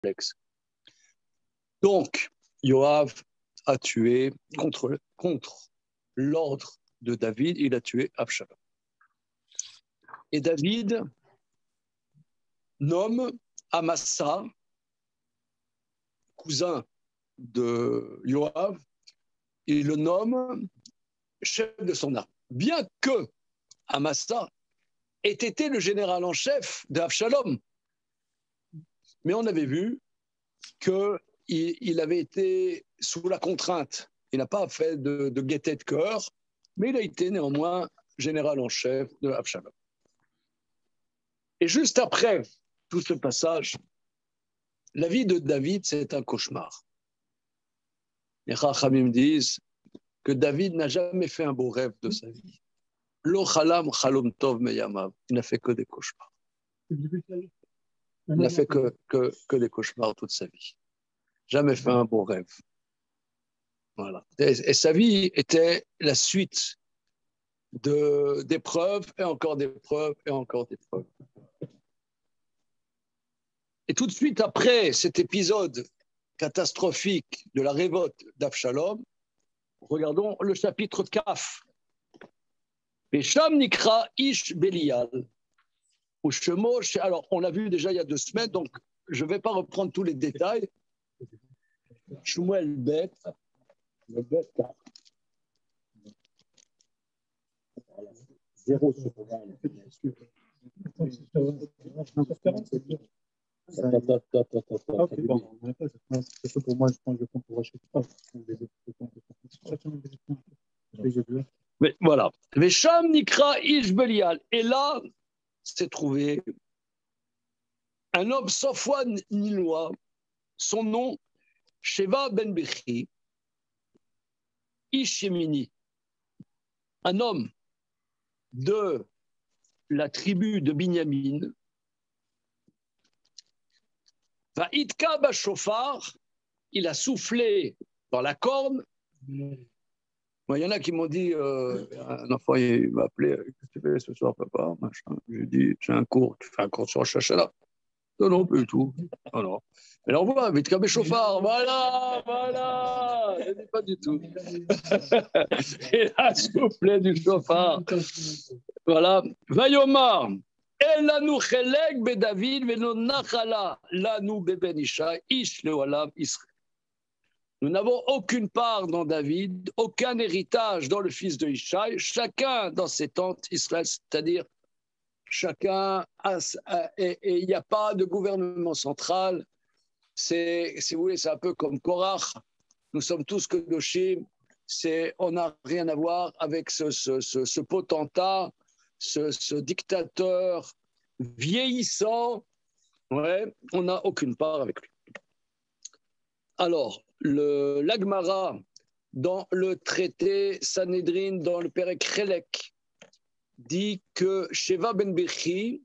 complexe. Donc, Yoav a tué contre l'ordre de David, il a tué Absalom. Et David nomme Amasa, cousin de Yoav, il le nomme chef de son armée. Bien que Amasa ait été le général en chef d'Absalom, mais on avait vu qu'il avait été sous la contrainte. Il n'a pas fait de gaieté de cœur, mais il a été néanmoins général en chef de Absalom. Et juste après tout ce passage, la vie de David, c'est un cauchemar. Les Chachamim disent que David n'a jamais fait un beau rêve de sa vie. Lo chalam chalom tov meyamav. Il n'a fait que des cauchemars. Il n'a fait que des cauchemars toute sa vie. Jamais fait un beau rêve. Voilà. Et sa vie était la suite d'épreuves et encore d'épreuves et encore d'épreuves. Et tout de suite après cet épisode catastrophique de la révolte d'Absalom, regardons le chapitre Kaf. Besham Nikra Ish Belial. Alors, on l'a vu déjà il y a 2 semaines, donc je ne vais pas reprendre tous les détails. Shmuel Bet, le Bet Kaf. 0 sur 20. Pour moi, je pense que je compte pour acheter pas. Mais voilà. Vesham Nikra Ish Belial. Et là, s'est trouvé un homme sans foi ni loi, son nom, Sheva ben Bechi, Ish Yemini, un homme de la tribu de Binyamin, Va'itka Bashofar, il a soufflé dans la corne. Bon, il y en a qui m'ont dit, un enfant il m'a appelé, qu'est-ce que tu fais ce soir, papa, machin. J'ai dit, j'ai un cours, tu fais un cours sur Rosh Hashanah. Non, non, pas du tout. Alors, mais on voit, Vitka Beshofar, voilà, je dis pas du tout. Il a soufflé du chauffard. Voilà. Vayomar, Elanu Chelek be David, Veno Nachala, Lanu beben Ishai, Ish leolam Israël. Nous n'avons aucune part dans David, aucun héritage dans le fils de Ishai, chacun dans ses tentes Israël, c'est-à-dire chacun et il n'y a pas de gouvernement central. Si vous voulez, c'est un peu comme Korach. Nous sommes tous Kedoshim. On n'a rien à voir avec ce potentat, ce dictateur vieillissant. Ouais, on n'a aucune part avec lui. Alors, l'Agmara, dans le traité Sanhedrin, dans le Perek Chelek, dit que Sheva ben Bechi,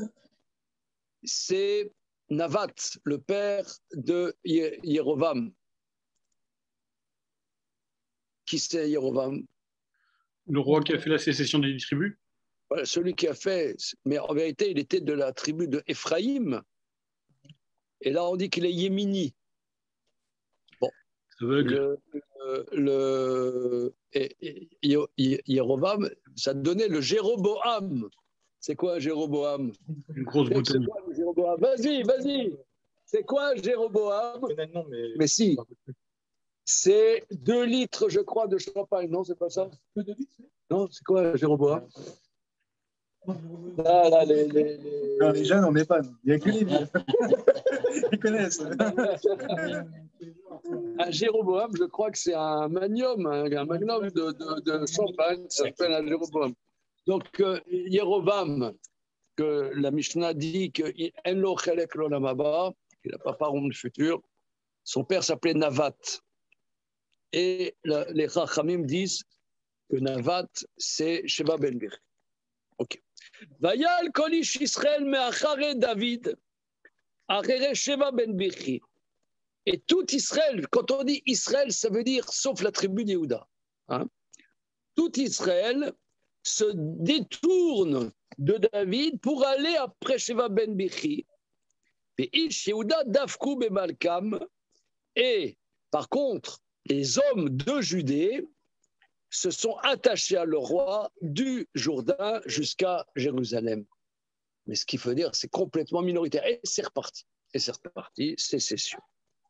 c'est Navat, le père de Yerovam. Qui c'est Yerovam? Le roi qui a fait la sécession des tribus? Voilà, celui qui a fait, mais en vérité, il était de la tribu de Ephraïm. Et là, on dit qu'il est Yémini. Bon. Yerovam, ça donnait le Jéroboam. C'est quoi un Jéroboam? Une grosse bouteille. Vas-y. C'est quoi un Jéroboam? Mais si. C'est 2 litres, je crois, de champagne. Non, c'est pas ça? Non, c'est quoi un Jéroboam? Là, les jeunes, on n'est pas. Il n'y a que les vieux. Ils connaissent. Un Jéroboam, je crois que c'est un magnum, un magnum de champagne, ça s'appelle un Jéroboam. Donc, Yerovam, que la Mishnah dit qu'il n'a pas part au futur, son père s'appelait Navat. Et les Chachamim disent que Navat, c'est Sheva ben Bechi. Ok. Vayal kolish Israël me'achare David, achere Sheva ben Bechi. Et tout Israël, quand on dit Israël, ça veut dire sauf la tribu d'Yehuda. Hein? Tout Israël se détourne de David pour aller après Sheva ben Bechi. Et par contre, les hommes de Judée se sont attachés à leur roi du Jourdain jusqu'à Jérusalem. Mais ce qu'il faut dire, c'est complètement minoritaire. Et c'est reparti. Sécession.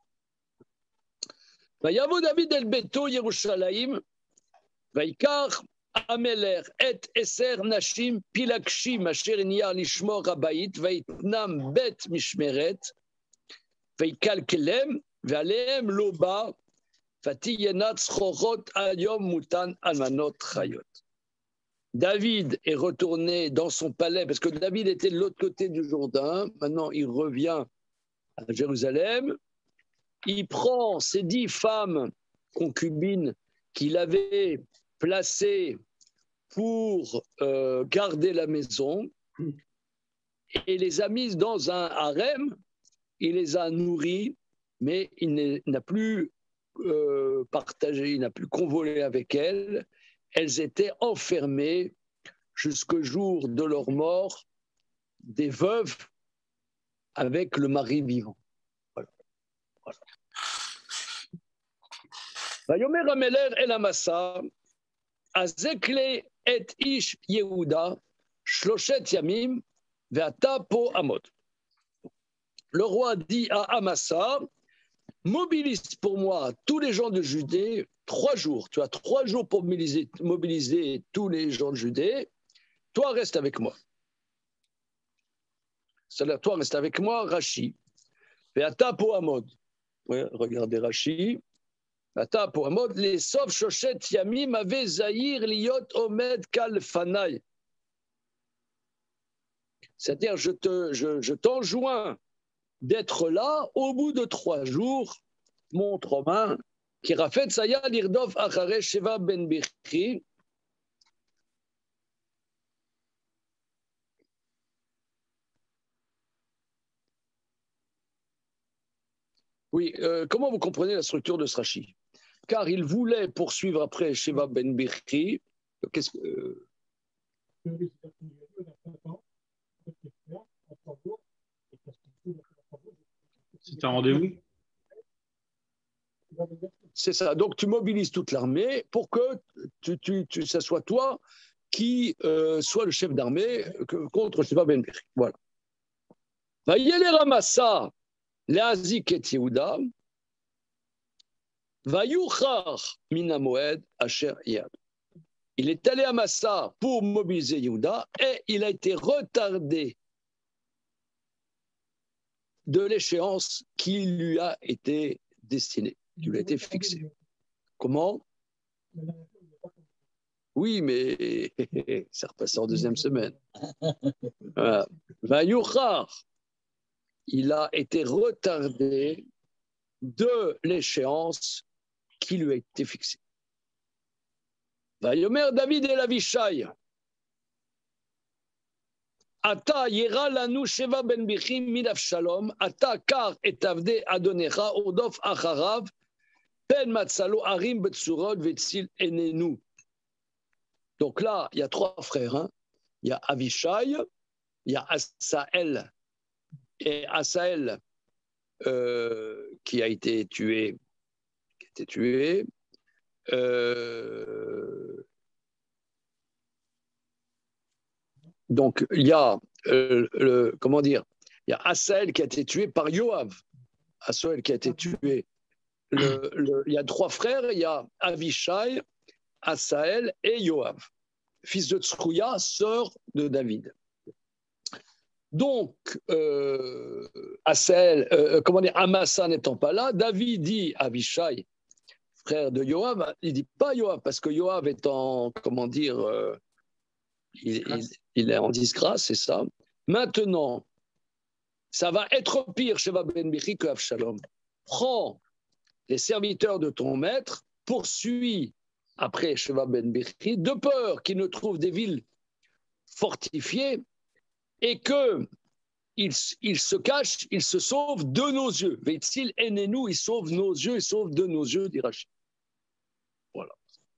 Vayavo David el Beto Yerushalayim, Vaikar Ameler et Eser Nashim Pilakshim Asher Niyar Lishmor Habayit, Vaitnam Bet Mishmeret, Vaikal Kelem, Vealeem Loba, Fati Yenat Schorot Ayom Mutan Almanot Chayot. David est retourné dans son palais, parce que David était de l'autre côté du Jourdain. Maintenant, il revient à Jérusalem. Il prend ses 10 femmes concubines qu'il avait placées pour garder la maison et les a mises dans un harem. Il les a nourries, mais il n'a plus partagé, il n'a plus convolé avec elles. Elles étaient enfermées jusqu'au jour de leur mort, des veuves avec le mari vivant. Voilà. Vayomer Ameler el Amasa, Azekle et Ish Yehuda, Shloshet Yamim, Veata po Amod. Le roi dit à Amasa, mobilise pour moi tous les gens de Judée 3 jours. Tu as 3 jours pour mobiliser tous les gens de Judée. Toi, reste avec moi. C'est-à-dire, toi, reste avec moi, Rashi. Veata po Amod. Ouais, regardez Rashi. Veata po Amod. Les sauf Shoshet Yamim avaient Zahir Liot Omed Kalfanai. C'est-à-dire, je t'enjoins d'être là au bout de 3 jours, montre Romain, qui rafet Saya Lirdov Achare Sheva Ben Bichri. Oui, comment vous comprenez la structure de ce Rashi? Car il voulait poursuivre après Sheva Ben Bichri. Qu'est-ce que. C'est un rendez-vous? C'est ça. Donc, tu mobilises toute l'armée pour que ça soit toi qui soit le chef d'armée contre Sheva Ben Bichri. Voilà. Vayele Ramassa, Leazik et Yehuda, Vayuchar Minamoed Asher Yad. Il est allé à Massa pour mobiliser Yehuda et il a été retardé de l'échéance qui lui a été destinée, qui lui a été fixée. Comment? Oui, mais ça repasse en 2e semaine. Vayuchar, il a été retardé de l'échéance qui lui a été fixée. Vayomer David el Avishai. Ata yera lanu Sheva ben Bichri min Avshalom, ata kar et avde adonecha odof acharav, pen matzalo arim betsurot vetzil enenu. Donc là, il y a 3 frères. Hein. Il y a Avishai, il y a Asaël, et Asaël qui a été tué. Donc, il y a, comment dire, il y a Asaël qui a été tué par Yoav. Asaël qui a été tué. Il y a 3 frères, il y a Avishai, Asaël et Yoav, fils de Tsrouya, sœur de David. Donc, Asaël, comment dire, Amasa n'étant pas là, David dit à Avishai, frère de Yoav, il dit pas Yoav, parce que Yoav est en, comment dire, il est en disgrâce, c'est ça. Maintenant, ça va être pire chez Ben Bichri que Avshalom. Prends les serviteurs de ton maître, poursuis après Sheva Ben Bichri, de peur qu'il ne trouve des villes fortifiées et qu'il se cache, il se sauve de nos yeux. Vetzil enenu, il sauve nos yeux, il sauve de nos yeux, dit Rashi. Voilà.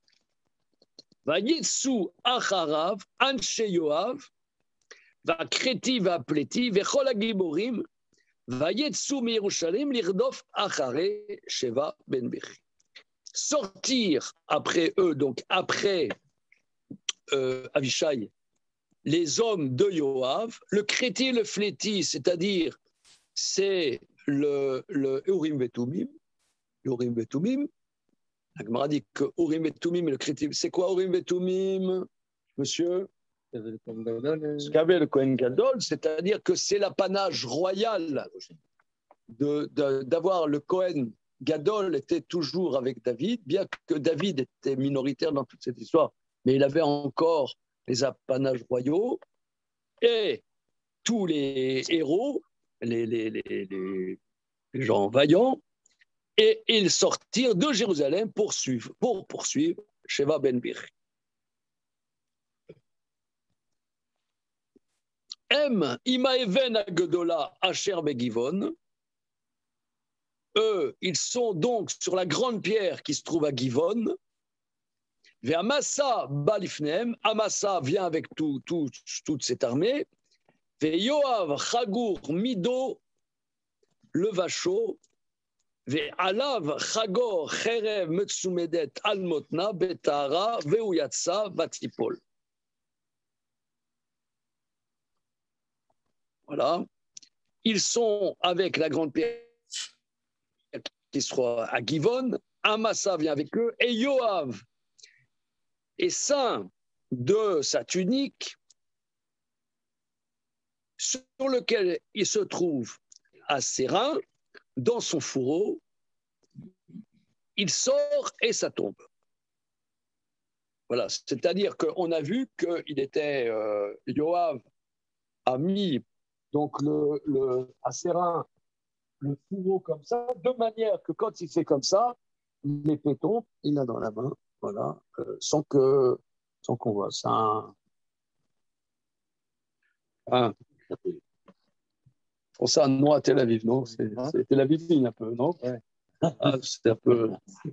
Vayitsu acharav, anshe Yoav, va kreti va pleti, vechol hagiborim, Vayetsu miYerushalayim lirdof achare Sheva ben Bichri. Sortir après eux, donc après Avishai, les hommes de Yoav, le créti et le fléti, c'est-à-dire c'est le Urim Vetumim. Urim Vetumim. La Gemara dit que Urim Vetumim et le créti, c'est quoi Urim Vetumim, monsieur? Ce qu'avait le Kohen Gadol, c'est-à-dire que c'est l'apanage royal d'avoir le Kohen Gadol était toujours avec David, bien que David était minoritaire dans toute cette histoire, mais il avait encore les apanages royaux et tous les héros, les gens vaillants, et ils sortirent de Jérusalem pour poursuivre Sheva ben Bichri. Imaeven Agedola Asher Begivon. Eux, ils sont donc sur la grande pierre qui se trouve à Givon. Ve'amasa balifnem. Amasa vient avec toute cette armée. Ve'yoav chagur mido le vachot. Ve'alav chagor cherev metsumedet almotna betara ve'uyatsa vatipol. Voilà. Ils sont avec la grande pierre qui sera à Givon, Amasa vient avec eux, et Yoav est ceint de sa tunique sur lequel il se trouve à ses reins, dans son fourreau, il sort et ça tombe. Voilà, c'est-à-dire qu'on a vu qu'il était, Yoav a mis donc à ses reins le fourreau comme ça, de manière que quand il fait comme ça, l'épée tombe, il l'a dans la main, voilà, sans qu'on voit ça. Pour ça, nous à Tel Aviv, non? C'est Tel Aviv un peu, non? Ouais. C'est un peu.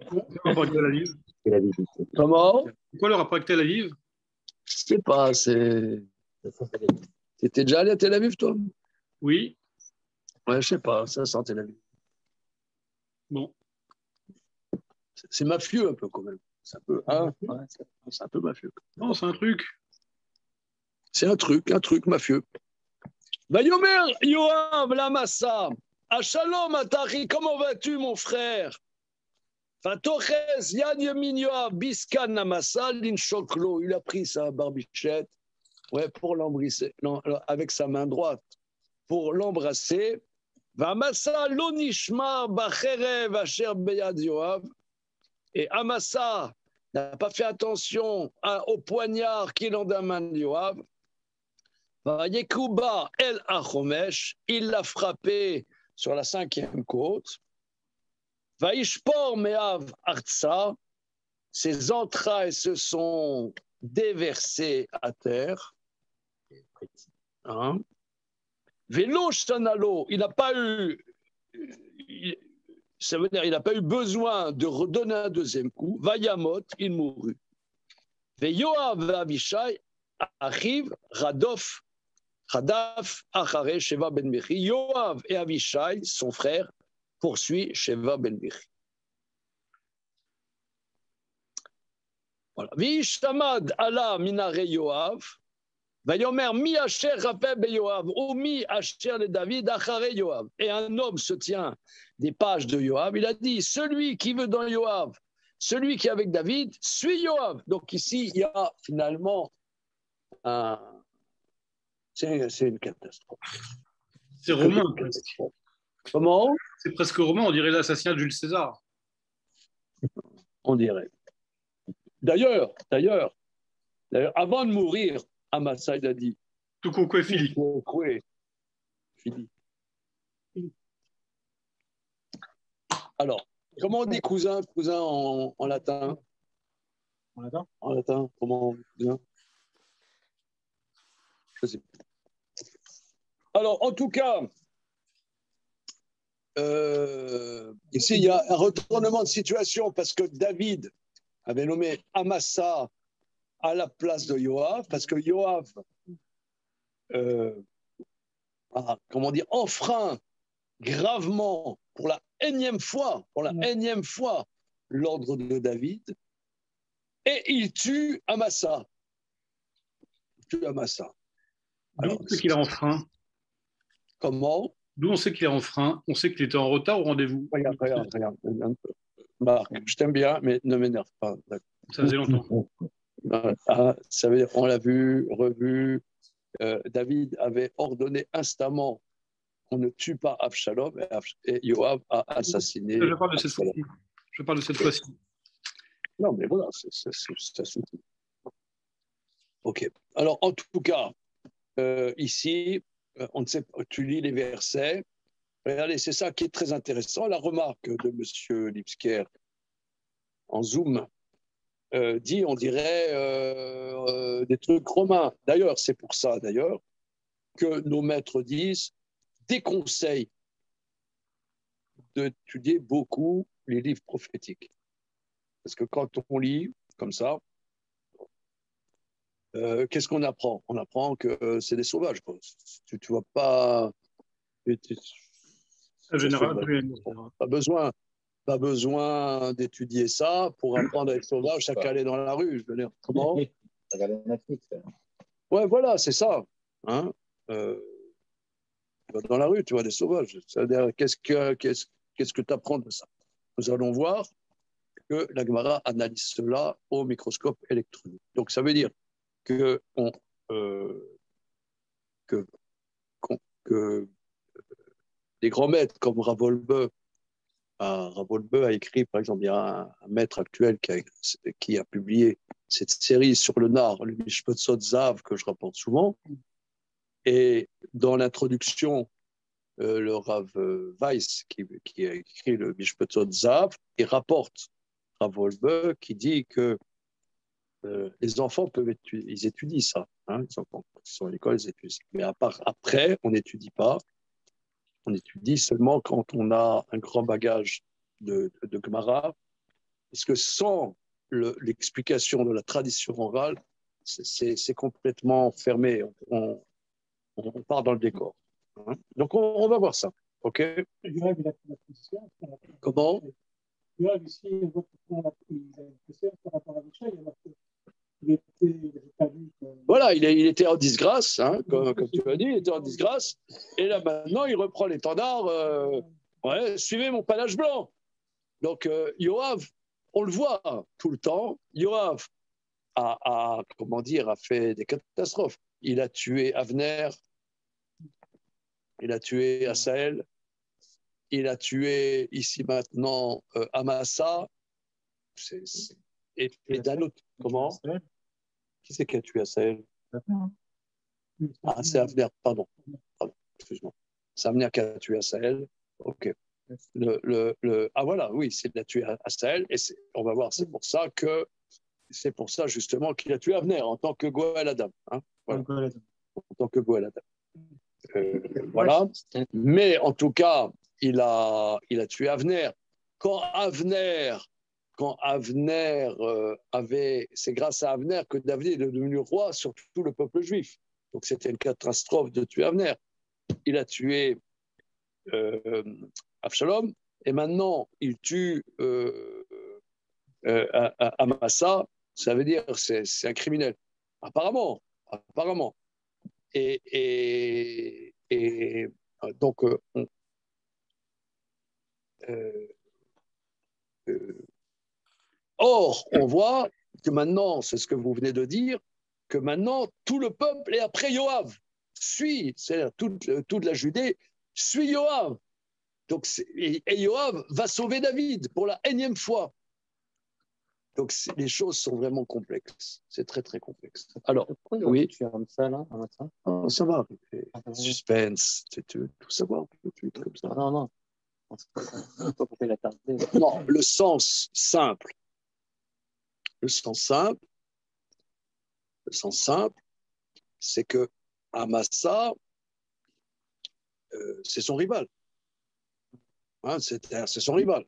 Comment? Pourquoi le rapport avec Tel Aviv? Je sais pas, T'étais déjà allé à Tel Aviv, toi? Oui. Ouais, je sais pas, ça sent Tel Aviv. Bon. C'est mafieux un peu quand même. C'est un peu, hein? Ouais, c'est un peu mafieux. Non, c'est un truc. C'est un truc mafieux. Vayomer Yoav l'amassa. Shalom Atari, comment vas-tu mon frère? Fatochez Yan Yamin Yoav Biskan Namassa Linchoklo. Il a pris sa barbichette, ouais, pour l'embrasser, avec sa main droite, pour l'embrasser. Vamassa Lonishma Bacherev Asher Beyad Yoav. Et Amasa n'a pas fait attention au poignard qu'il en a main de Yoav. Yekuba El Achomesh, il l'a frappé sur la 5e côte. Vaishpor Meav Artsa, ses entrailles se sont déversées à terre. Hein? Velo Shanalo, il n'a pas eu. Ça veut dire qu'il n'a pas eu besoin de redonner un deuxième coup. Vayamot, il mourut. Yoav Avishai arrive, Radaf, Achare, Sheva ben Bichri. Yoav et Avishai, son frère, poursuit Sheva ben Bichri. Voilà. Vishamad ala minare Yoav. Vayomer mi asher rapeh be Yoav, ou mi asher le David achare Yoav. Et un homme se tient des pages de Yoav. Il a dit, celui qui veut dans Yoav, celui qui est avec David, suit Yoav. Donc ici, il y a finalement c'est une catastrophe. C'est romain. Comment? C'est presque romain, on dirait l'assassinat de Jules César. On dirait. D'ailleurs, avant de mourir, Amasa, il a dit tout coucou Philippe. Alors, comment on dit cousin en latin? En latin, comment on dit cousin? Je sais pas. Alors, en tout cas, ici, il y a un retournement de situation parce que David avait nommé Amasa à la place de Yoav, parce que Yoav, comment dire, enfreint gravement, pour la énième fois, l'ordre de David, et il tue Amasa. D'où on sait qu'il a enfreint? Comment? D'où on sait qu'il est enfreint? On sait qu'il était en retard au rendez-vous. Regarde. Marc, je t'aime bien, mais ne m'énerve pas. Ça faisait longtemps. Ça veut dire qu'on l'a vu, revu. David avait ordonné instamment qu'on ne tue pas Absalom et Yoav a assassiné. Je parle de cette fois-ci. Je parle de cette fois-ci. Non, mais voilà, ça suffit. Ok. Alors, en tout cas, ici, on ne sait pas, tu lis les versets. Regardez, c'est ça qui est très intéressant. La remarque de M. Lipsker en Zoom dit, on dirait, des trucs romains. D'ailleurs, c'est pour ça, que nos maîtres disent, déconseillent d'étudier beaucoup les livres prophétiques. Parce que quand on lit comme ça, qu'est-ce qu'on apprend? On apprend que c'est des sauvages. Quoi. Tu ne vas pas... Pas besoin d'étudier ça pour apprendre à être sauvage, chaque aller dans la rue. Je veux dire, comment? Ouais, voilà, c'est ça. Hein, dans la rue, tu vois des sauvages. C'est-à-dire, qu'est-ce que tu apprends de ça? Nous allons voir que la Gemara analyse cela au microscope électronique. Donc, ça veut dire que, que des grands maîtres comme Ravolbeu a écrit, par exemple, il y a un maître actuel qui a publié cette série sur le Nar, le Mishpotzot Zav, que je rapporte souvent. Et dans l'introduction, le Rav Weiss, qui a écrit le Mishpotzot Zav, il rapporte Ravolbeu qui dit que les enfants ils étudient ça. Hein, les enfants, quand ils sont à l'école, ils étudient. Mais après, on n'étudie pas. On étudie seulement quand on a un grand bagage de Gemara, parce que sans l'explication de la tradition orale, c'est complètement fermé. On part dans le décor. Hein. Donc, on va voir ça. OK? Comment? Voilà, il était en disgrâce, hein, comme tu as dit, il était en disgrâce. Et là, maintenant, il reprend l'étendard. Suivez mon panache blanc. Donc, Yoav, on le voit tout le temps. Yoav a fait des catastrophes. Il a tué Avner, il a tué Asaël, il a tué ici maintenant Amasa. Et d'un autre, comment? Qui c'est qui a tué Asaël? Ah, c'est Avner, pardon, excuse-moi. C'est Avner qui a tué Asaël. Ok. Ah voilà, oui, c'est de la tuer Asaël. Et on va voir, c'est pour ça justement qu'il a tué Avner en tant que Goël Adam. Hein, voilà. En tant que Goël Adam. Voilà. Mais en tout cas, il a tué Avner. Quand Avner c'est grâce à Avner que David est devenu roi sur tout le peuple juif. Donc c'était une catastrophe de tuer Avner. Il a tué Absalom, et maintenant il tue Amasa. Ça veut dire c'est un criminel. Apparemment. Et donc, or, on voit que maintenant, c'est ce que vous venez de dire, que maintenant, tout le peuple est après Yoav, c'est-à-dire toute la Judée suit Yoav. Donc, et Yoav va sauver David pour la énième fois. Donc, les choses sont vraiment complexes. C'est très, très complexe. Alors, oui. Tu es comme ça, là, un matin? Oh, ça va. Suspense, tu veux tout savoir. Comme ça. Non. Non, le sens simple. Le sens simple, c'est que Amasa, c'est son rival. Hein, c'est son rival.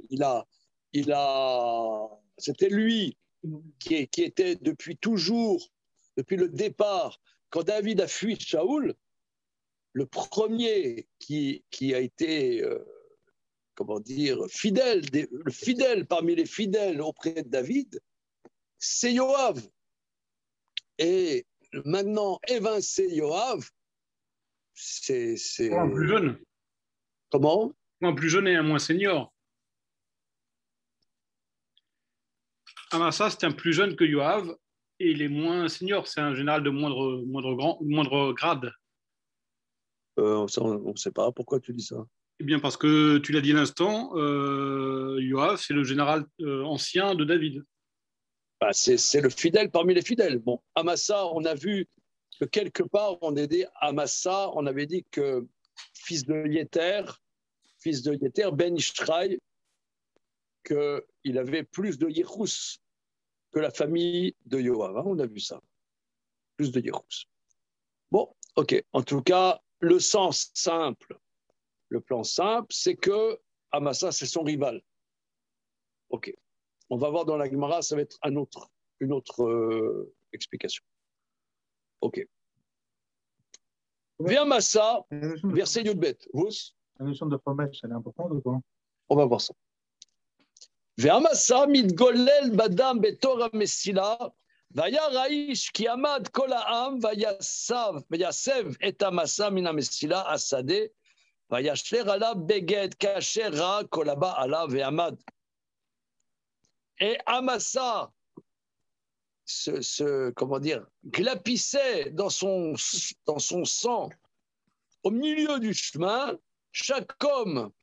C'était lui qui était depuis toujours, depuis le départ, quand David a fui Shaoul, le premier qui a été, comment dire, fidèle, le fidèle parmi les fidèles auprès de David, c'est Yoav. Et maintenant, évincer Yoav, c'est... Un plus jeune. Comment? Un plus jeune et un moins senior. Amasa, c'est un plus jeune que Yoav et il est moins senior. C'est un général de moindre grade. On ne sait pas. Pourquoi tu dis ça? Eh bien, parce que tu l'as dit à l'instant, Yoav, c'est le général ancien de David. Bah, c'est le fidèle parmi les fidèles. Bon, Amasa, on a vu que quelque part, on a dit Amasa, on avait dit que fils de Yéter, Ben Ishraï, qu'il avait plus de Yéhous que la famille de Yoav. Hein, on a vu ça. Plus de Yéhous. Bon, ok. En tout cas, le sens simple, le plan simple, c'est que Amasa, c'est son rival. Ok. On va voir dans la Gemara, ça va être une autre explication. Ok. Amasa, verset Yudbet. La notion de promesse, elle est importante ou pas? On va voir ça. Amasa mitgolel badam betor hamesila, vaya ra'ish ki amad kol ha'am vayasev et Amasa min hamesila asade, vayashler alav beged kasher ra kol haba alav ve'amad. Et Amasa comment dire, glapissait dans son sang au milieu du chemin, chaque homme,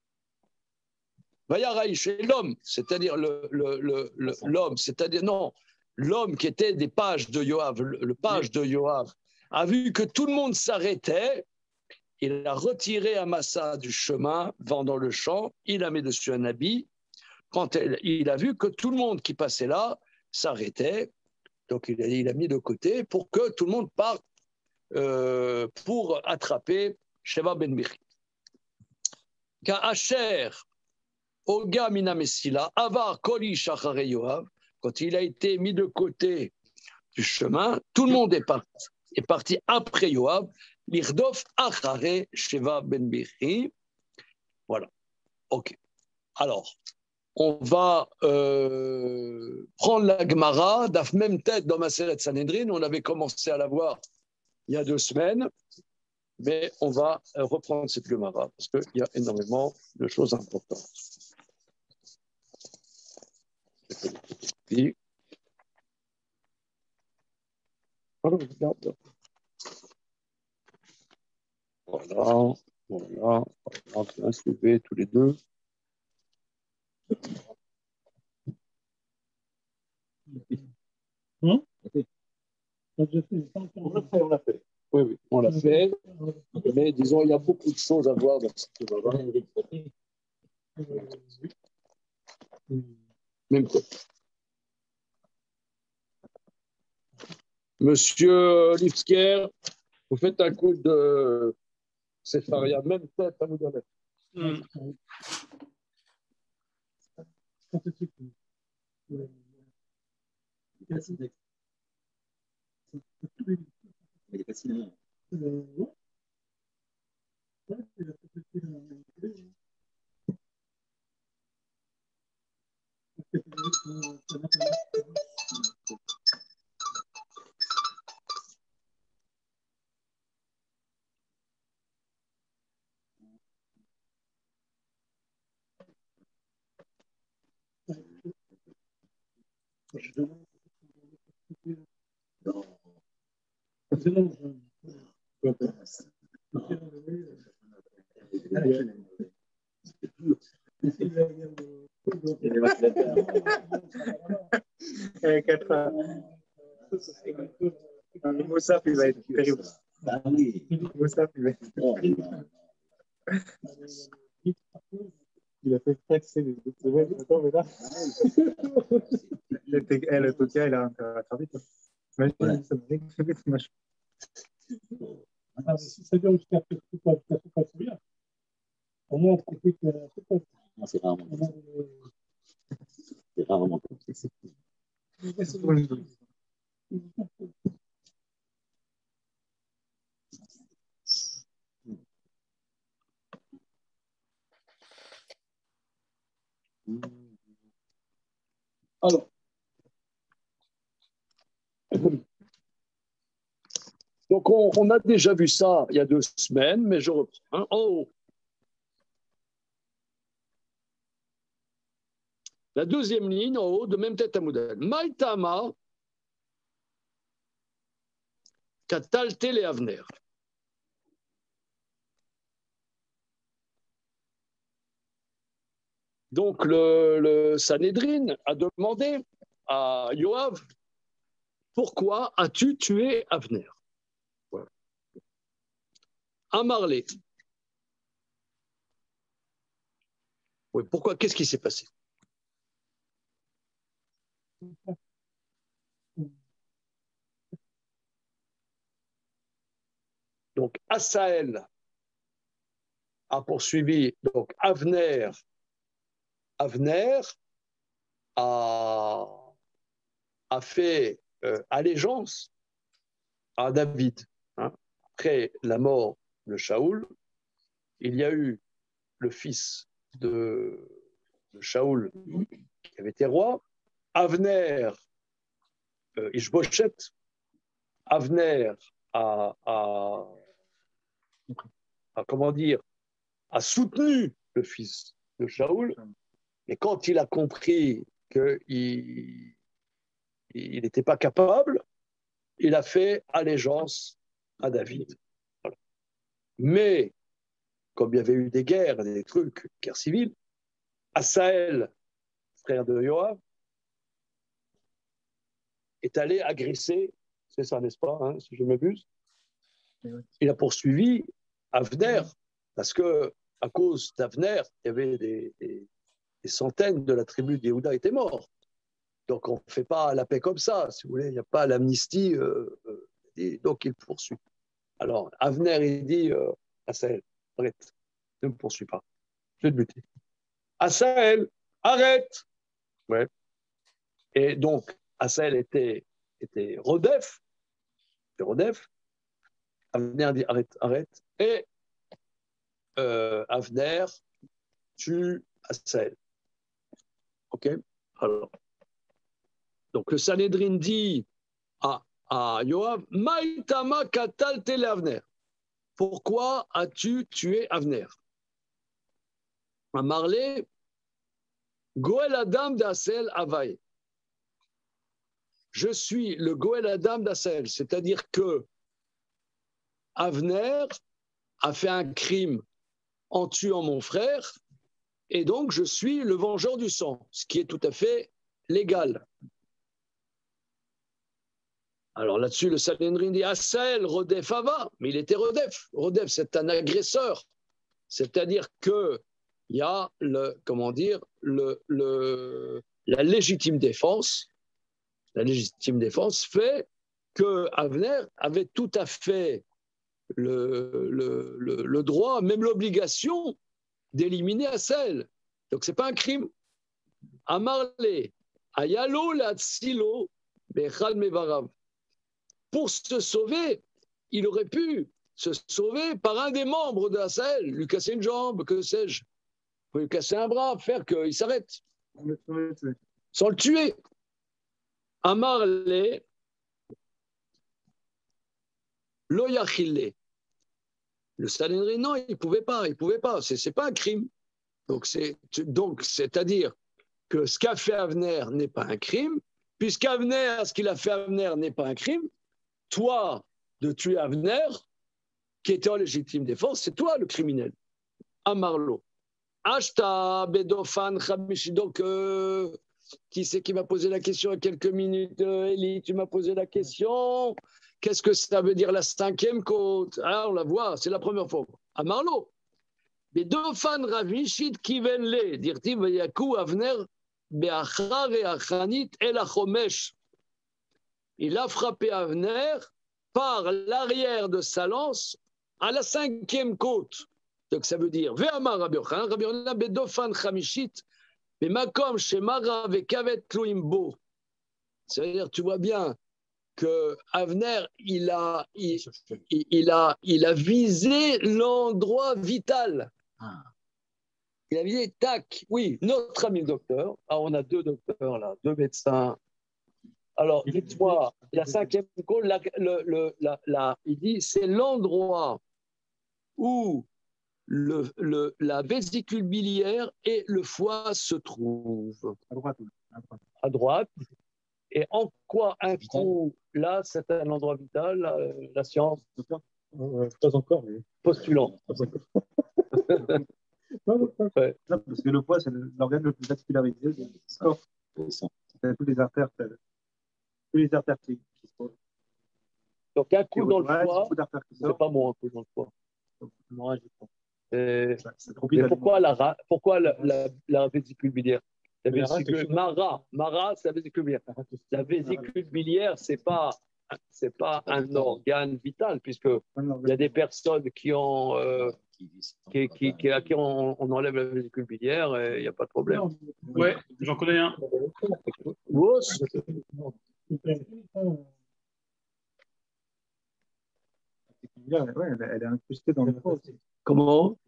Vayaraïch, l'homme, c'est-à-dire l'homme, c'est-à-dire non, l'homme qui était des pages de Yoav, le page de Yoav, a vu que tout le monde s'arrêtait, il a retiré Amasa du chemin, vendant le champ, il a mis dessus un habit. Quand il a vu que tout le monde qui passait là s'arrêtait, donc il a mis de côté pour que tout le monde parte pour attraper Sheva ben Bichi. Ka'asher Oga mina Messila, Avar Koli Shachare Yoav, quand il a été mis de côté du chemin, tout le monde est parti après Yoav, l'Irdof Achare Sheva ben Bichi. Voilà. Ok. Alors, on va prendre la Gemara, daf même tête dans Maseret Sanhedrin. On avait commencé à la voir il y a 2 semaines, mais on va reprendre cette Gemara parce qu'il y a énormément de choses importantes. Voilà, bien suivez tous les deux. On l'a fait. Oui, on l'a fait. Mais disons, il y a beaucoup de choses à voir dans cette Gemara. Même quoi. Monsieur Lipsker, vous faites un coup de Sepharia, même tête à vous donner. Il est facile. Moussaf, il va être terrible. Moussaf, il va être terrible. Il a fait taxer les autres semaines. Attends, mais là. Le Tokia, il a intérêt à faire vite. Imagine, ça me dit. Si ça dure jusqu'à ce que ça se passe bien, au moins on profite de la C'est rarement comme ça. Alors, donc on a déjà vu ça il y a 2 semaines, mais je reprends. Hein, en haut. La deuxième ligne en haut de même tête à modèle. Maïtama Katalte les Avner. Donc le Sanhédrin a demandé à Yoav, pourquoi as-tu tué Avner? Voilà. Amarlé. Oui, pourquoi? Qu'est-ce qui s'est passé? Donc Asaël a poursuivi donc Avner a fait allégeance à David. Hein. Après la mort de Shaoul, il y a eu le fils de Shaoul qui avait été roi, Avner, Ishboshet, Avner comment dire, a soutenu le fils de Shaoul, et quand il a compris qu'il n'était pas capable, il a fait allégeance à David. Voilà. Mais, comme il y avait eu des guerres, des trucs, guerre civile, Asaël, frère de Yoav, est allé agresser, c'est ça, n'est-ce pas, hein, si je ne m'abuse, il a poursuivi Avner, parce que à cause d'Avner, il y avait des centaines de la tribu d'Yehuda étaient morts. Donc on ne fait pas la paix comme ça, si vous voulez, il n'y a pas l'amnistie, donc il poursuit. Alors Avner, il dit à Asaël, arrête, ne me poursuis pas, je vais te buter. Asaël, arrête. Ouais. Et donc Asaël était Rodef, Avner dit arrête, arrête, et Avner tue Asaël. Ok. Alors, donc le Sanhédrin dit à Yoav, Maïtama katalte le Avner. Pourquoi as-tu tué Avner? À Marley, Goël Adam d'Asel Avaï. Je suis le Goël Adam d'Asel, c'est-à-dire que Avner a fait un crime en tuant mon frère, et donc je suis le vengeur du sang, ce qui est tout à fait légal. Alors là-dessus, le Sanhédrin dit Asaël, Rodef Ava, mais il était Rodef. Rodef, c'est un agresseur. C'est-à-dire qu'il y a la légitime défense. La légitime défense fait que Avner avait tout à fait le droit, même l'obligation d'éliminer Asaël. Donc ce n'est pas un crime. Amarle, Ayalo, Latsilo, Bechal Mevarav. Pour se sauver, il aurait pu se sauver par un des membres de Asaël, lui casser une jambe, que sais-je, lui casser un bras, faire qu'il s'arrête, sans le tuer. Amarle, lo yachille. Le Sanhédrin, non, il ne pouvait pas, c'est pas un crime. Donc, c'est-à-dire que ce qu'a fait Avner n'est pas un crime, puisqu'Avner, ce qu'il a fait Avner n'est pas un crime, toi, de tuer Avner, qui était en légitime défense, c'est toi le criminel. Amarlo. Ashta Bedofan Khamishi. Donc, qui c'est qui m'a posé la question il y a quelques minutes? Elie, tu m'as posé la question. Qu'est-ce que ça veut dire la 5e côte? Ah, on la voit, c'est la première fois. Amarlo. Bedofan Ravishit Kivenle. Dirtiv Yaku Avner Beachar et Achanit El Achomesh. Il a frappé Avner par l'arrière de sa lance à la 5e côte. Donc ça veut dire Ve'amar Rabbi Yochanan bedofan chamishit bemakom shemara ve'kavet tluimbo. C'est-à-dire, tu vois bien que Avner, il a visé l'endroit vital. Il a visé, tac, oui, notre ami le docteur. Ah, on a deux docteurs là, deux médecins. Alors, dites-moi, la cinquième cône, il dit, c'est l'endroit où la vésicule biliaire et le foie se trouvent. À droite. À droite. Et en quoi un trou, là, c'est un endroit vital, la science Pas encore, mais. postulant. Ouais. Non, parce que le foie, c'est l'organe le plus vascularisé du corps. C'est tous les artères qui sortent. Donc, un coup dans le foie, c'est c'est pas bon, un coup dans le foie. Non, Mais pourquoi la vésicule biliaire? La vésicule, Mara, c'est la vésicule biliaire. La vésicule biliaire, c'est pas un organe vital, puisque il y a des personnes qui ont, à qui on enlève la vésicule biliaire et il n'y a pas de problème. Ouais, j'en connais un. Ouais, elle est incrustée dans le foie aussi. Comment?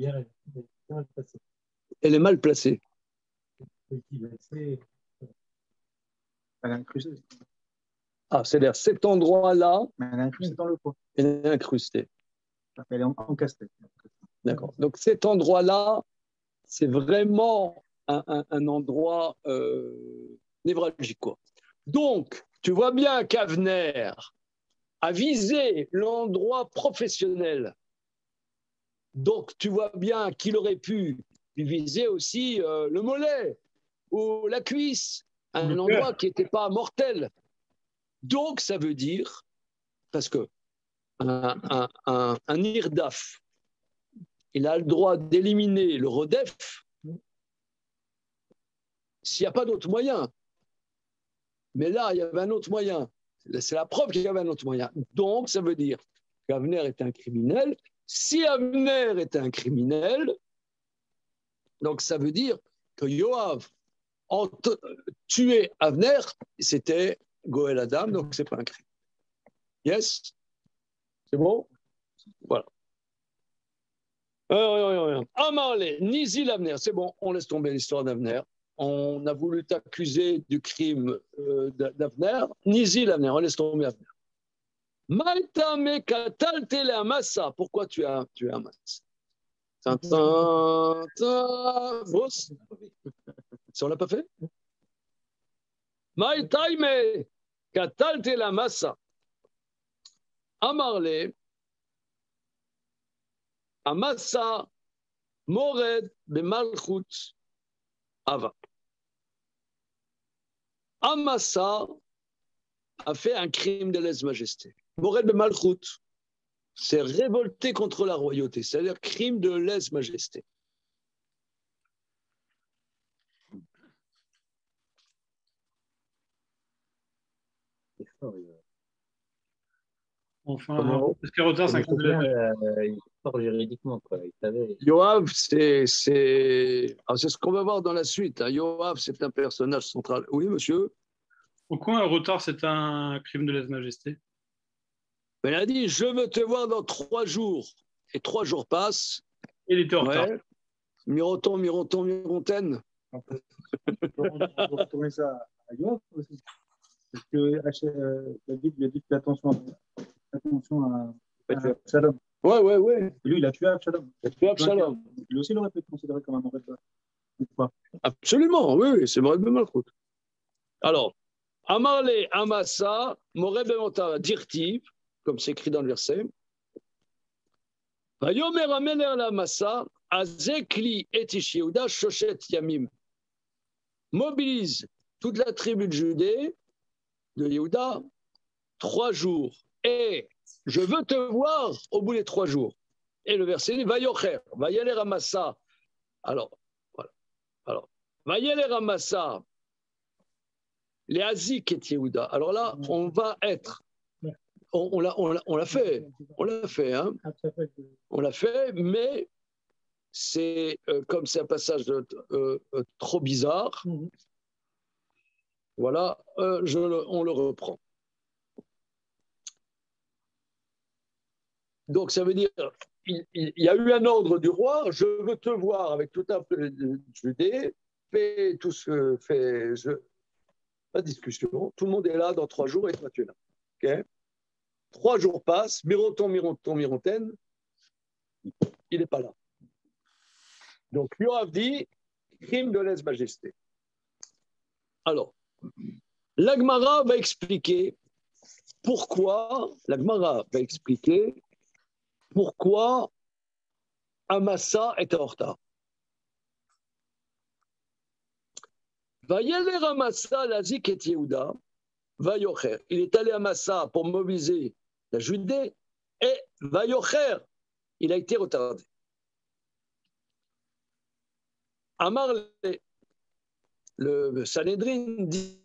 Elle est mal placée. Elle est incrustée. Ah, c'est-à-dire cet endroit-là, Mais elle est incrustée dans le foie. elle est incrustée. Elle est encastrée. D'accord. Donc cet endroit-là, c'est vraiment un endroit névralgique, quoi. Donc, tu vois bien qu'Avner a visé l'endroit professionnel. Donc, tu vois bien qu'il aurait pu viser aussi le mollet ou la cuisse, un endroit qui n'était pas mortel. Donc, ça veut dire, parce que un IRDAF, il a le droit d'éliminer le RODEF s'il n'y a pas d'autre moyen. Mais là, il y avait un autre moyen. C'est la preuve qu'il y avait un autre moyen. Donc, ça veut dire qu'Avner est un criminel. Si Avner est un criminel, donc ça veut dire que Yoav tué Avner, c'était Goël Adam, donc c'est pas un crime. Yes? C'est bon? Voilà. Amarle, Nizil Avner, c'est bon, on laisse tomber l'histoire d'Avner. On a voulu t'accuser du crime d'Avner. Nizil Avner, on laisse tomber Avner. Maïtame katalte la massa. Pourquoi tu as un massa? Boss? Ça, on l'a pas fait? Maïtame katalte la massa. Amarle, Amassa, Mored, Bemalchut, Ava. Amassa a fait un crime de lèse-majesté. Mored Bemalchut s'est révolté contre la royauté, c'est-à-dire crime de lèse-majesté. Enfin, parce que retard, c'est il est fort juridiquement, quoi. Il savait. Yoav, c'est ce qu'on va voir dans la suite. Hein. Yoav, c'est un personnage central. Oui, monsieur? Pourquoi un retard, c'est un crime de lèse-majesté? Il a dit, je veux te voir dans 3 jours. Et 3 jours passent. Il était en retard. Mirontaine. On peut retourner ça à Yoav aussi. Parce que David lui a dit fais attention à Absalom. Ouais. Et lui, il a tué Absalom. Lui aussi, il aurait pu être considéré comme un mauvais père. Absolument, oui, c'est Moreb Bemalchut. Alors, Amarle Amassa, Moreb Bemalchut, Dirtiv, comme c'est écrit dans le verset. Vayomer Amener la Massa, Azekli et Yehuda, Shoshet Yamim. Mobilise toute la tribu de Judée, de Yehuda, 3 jours. Et je veux te voir au bout des 3 jours. Et le verset dit, Vayocher, Vayaler Amassa. Alors, voilà. Alors, Vayaler Amassa, les Azik et Yehuda. Alors là, on va être. On l'a fait. On l'a fait, hein. On l'a fait, mais c'est comme c'est un passage trop bizarre. Voilà, on le reprend. Donc, ça veut dire, il y a eu un ordre du roi, je veux te voir avec tout un peu de Judée, fais tout ce que fait, pas de discussion, tout le monde est là dans 3 jours et toi tu es là. Okay, 3 jours passent, Mirontaine, il n'est pas là. Donc Yoav dit, crime de lèse-majesté. Alors, l'Agmara va expliquer pourquoi Amasa était en retard. Vayeler Amasa lazik et Yehuda, vayocher. Il est allé à Massa pour mobiliser la Judée et vayocher, il a été retardé. Amar, le Sanhédrin dit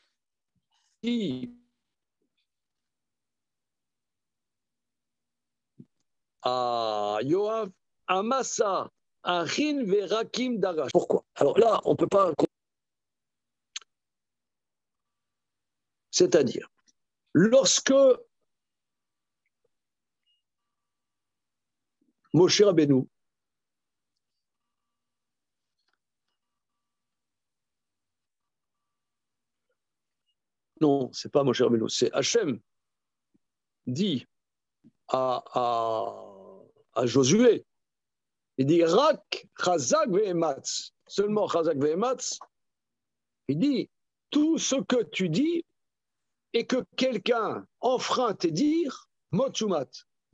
à Yoav, Amasa, Achin verakim darash. Pourquoi? Alors là, on ne peut pas. C'est-à-dire, lorsque Moshe Rabbeinu non, c'est pas Moshe Rabbeinu, c'est Hachem dit à Josué, il dit Rak Chazak ve'ematz, seulement Chazak ve'ematz, il dit tout ce que tu dis et que quelqu'un enfreint tes dires, Motsumat.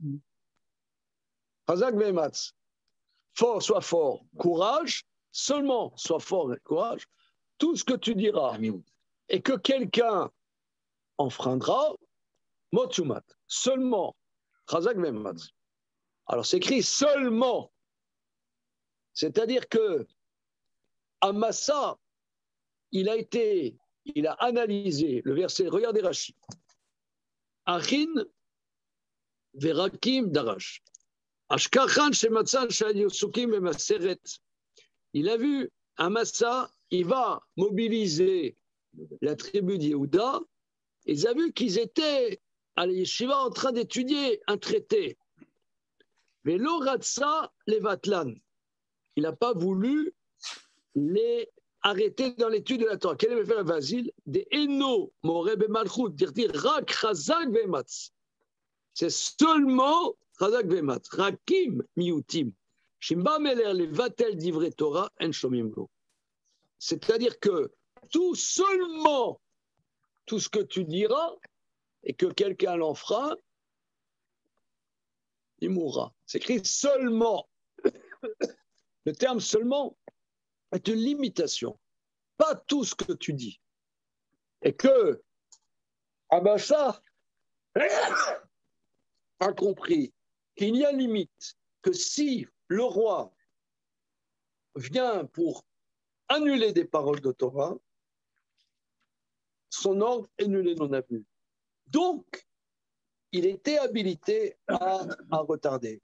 Chazak ve'ematz, fort, sois fort, courage, seulement sois fort et courage, tout ce que tu diras et que quelqu'un enfreindra, Motsumat, seulement Chazak ve'ematz. Alors c'est écrit seulement. C'est-à-dire que Amasa, il a analysé le verset, regardez Rashi. Achin verakim darash. Ashkachan shematzan shayusukim emaseret. Il a vu Amasa, il va mobiliser la tribu d'Yehuda. Ils ont vu qu'ils étaient à la yeshiva en train d'étudier un traité. Mais l'oratsa les vatlan. Il n'a pas voulu les arrêter dans l'étude de la Torah. Quel est le fait Vasil? Des Eno, Moreb et Malchut, dire Rak, Chazak, Vematz. C'est seulement Chazak, Vematz. Rakim, Miutim. Shimba Meler, les Vatel d'Ivre Torah, En Shomimgo. C'est-à-dire que tout seulement, tout ce que tu diras, et que quelqu'un l'enfreint, il mourra. C'est écrit seulement. Le terme seulement est une limitation. Pas tout ce que tu dis. Et que Amasa a compris qu'il y a limite, que si le roi vient pour annuler des paroles de Torah, son ordre est nul et non avenu. Donc, il était habilité à retarder.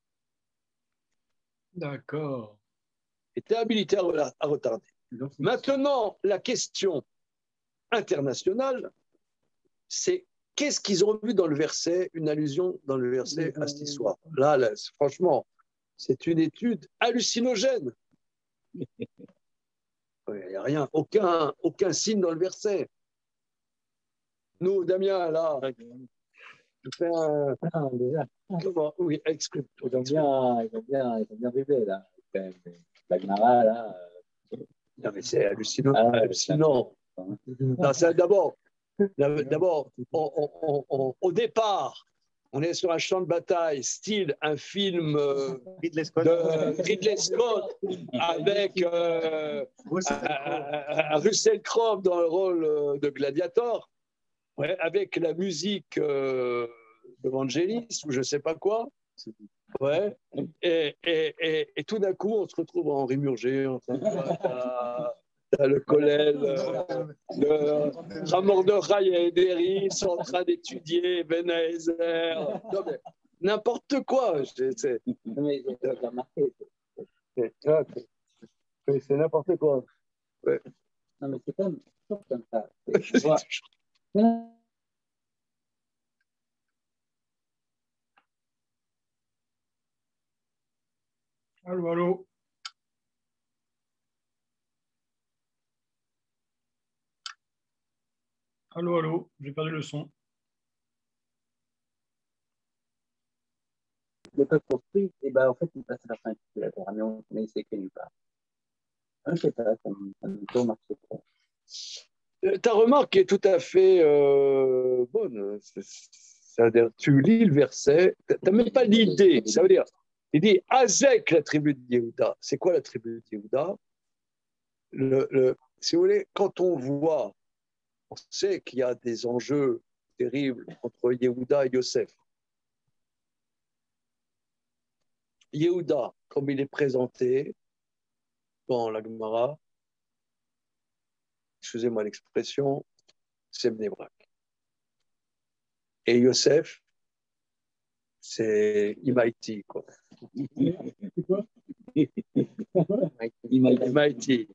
D'accord. Était habilité à retarder. Maintenant, la question internationale, c'est qu'est-ce qu'ils ont vu dans le verset, une allusion dans le verset à cette histoire. Là, franchement, c'est une étude hallucinogène. Il n'y a rien, aucun signe dans le verset. Nous, Damien, là, je fais un... Comment? Oui, excuse. Ils ont bien rêvé, là. La Gemara, là. Non, mais c'est hallucinant. Hallucinant. Non, c'est d'abord, au départ, on est sur un champ de bataille, style un film Ridley Scott. de Ridley Scott avec Russell Crowe dans le rôle de Gladiator, ouais, avec la musique de Vangelis ou je ne sais pas quoi. Ouais. Et tout d'un coup, on se retrouve en Rimurgé, le Kollel, le Ramordechai et Ederi sont en train d'étudier Ben Haezer. N'importe quoi. Mais j'ai remarqué. C'est n'importe quoi. Ouais. Non, mais c'est toujours comme ça. Allô, allô. Allô, allô, j'ai perdu le son. Le peuple construit, et ben en fait, il passe à la fin de la terre, mais c'est qu'il part. Je sais pas, ça me tourne un peu trop. Ta remarque est tout à fait bonne. C'est-à-dire, tu lis le verset, tu n'as même pas l'idée. Ça veut dire, il dit Azek, la tribu de Yehuda. C'est quoi la tribu de Yehuda? Si vous voulez, quand on voit, on sait qu'il y a des enjeux terribles entre Yehuda et Yosef. Yehuda, comme il est présenté dans la Gemara, excusez-moi l'expression, c'est Bnei Brak. Et Yosef, c'est Imaïti, quoi. C'est quoi? Imaïti.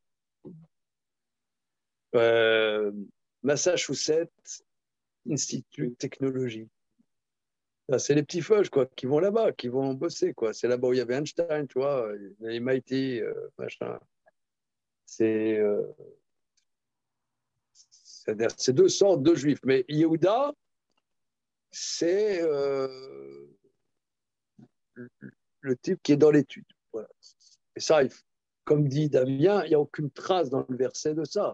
Massachusetts Institut de Technologie. C'est les petits feuges, quoi, qui vont là-bas, qui vont bosser, quoi. C'est là-bas où il y avait Einstein, tu vois, les MIT, machin. C'est deux sortes de juifs. Mais Yehuda, c'est le type qui est dans l'étude. Voilà. Et ça, comme dit Damien, il n'y a aucune trace dans le verset de ça.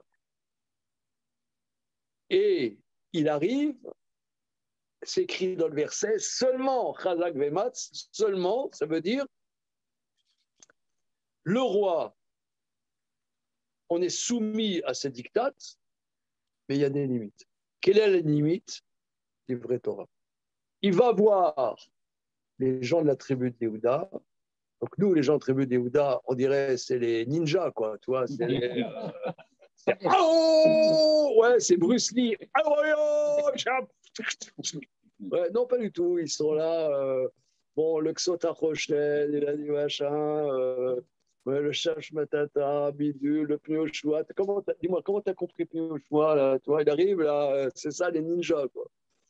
Et il arrive, c'est écrit dans le verset, seulement Chazak Vematz, seulement, ça veut dire le roi, on est soumis à ses diktats, mais il y a des limites. Quelle est la limite? Livré Torah. Il va voir les gens de la tribu de Yehuda. Donc nous, les gens de la tribu de Yehuda, on dirait c'est les ninjas, quoi. Tu vois, c'est les, ouais, c'est Bruce Lee. Ouais, non, pas du tout. Ils sont là. Bon, le Xota Rochelle, il a dit machin. Ouais, le Chash Matata, Bidule, le Pneuchoua. Dis-moi, comment t'as compris Pneuchoua, là? Tu vois, il arrive, là. C'est ça, les ninjas, quoi.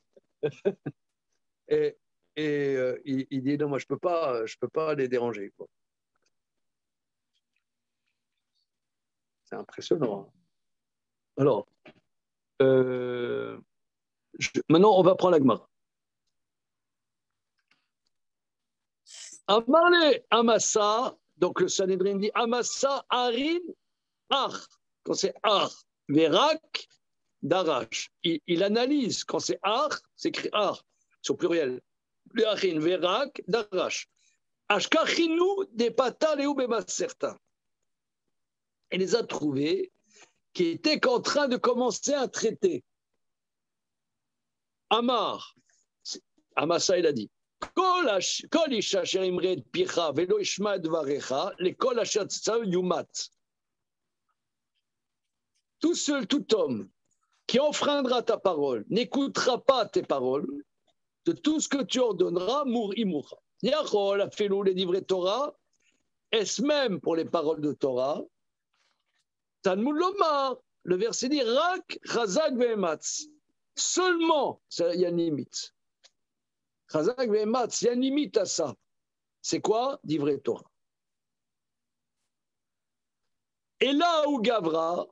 Et il dit non, moi, je peux pas les déranger, quoi. C'est impressionnant. Hein. Alors, maintenant, on va prendre la Gemara. Amarle Amassa, donc le Sanhedrin dit Amassa Harin Ar. Quand c'est Ar, Verak, Darash. Il analyse. Quand c'est Ar, c'est écrit Ar, c'est au pluriel. Le Harin, Verak, Darash. Ashkachinu des patas léou certains. Il les a trouvés qui étaient qu'en train de commencer un traité. Amar, Amassa, il a dit כל איש אשר ימרה את פיך ולא ישמע את דבריך, לכל אשר תצא יומת. Tout homme qui enfreindra ta parole, n'écoutera pas tes paroles, de tout ce que tu ordonneras, il mourra. Yachol a fait les livrets Torah, est-ce même pour les paroles de Torah? Talmud Lomar, le verset dit Rak, Chazak ve'ematz. Seulement, il y a une limite. Chazak ve'ematz, il y a une limite à ça. C'est quoi? Livrets Torah. Et là où Gavra,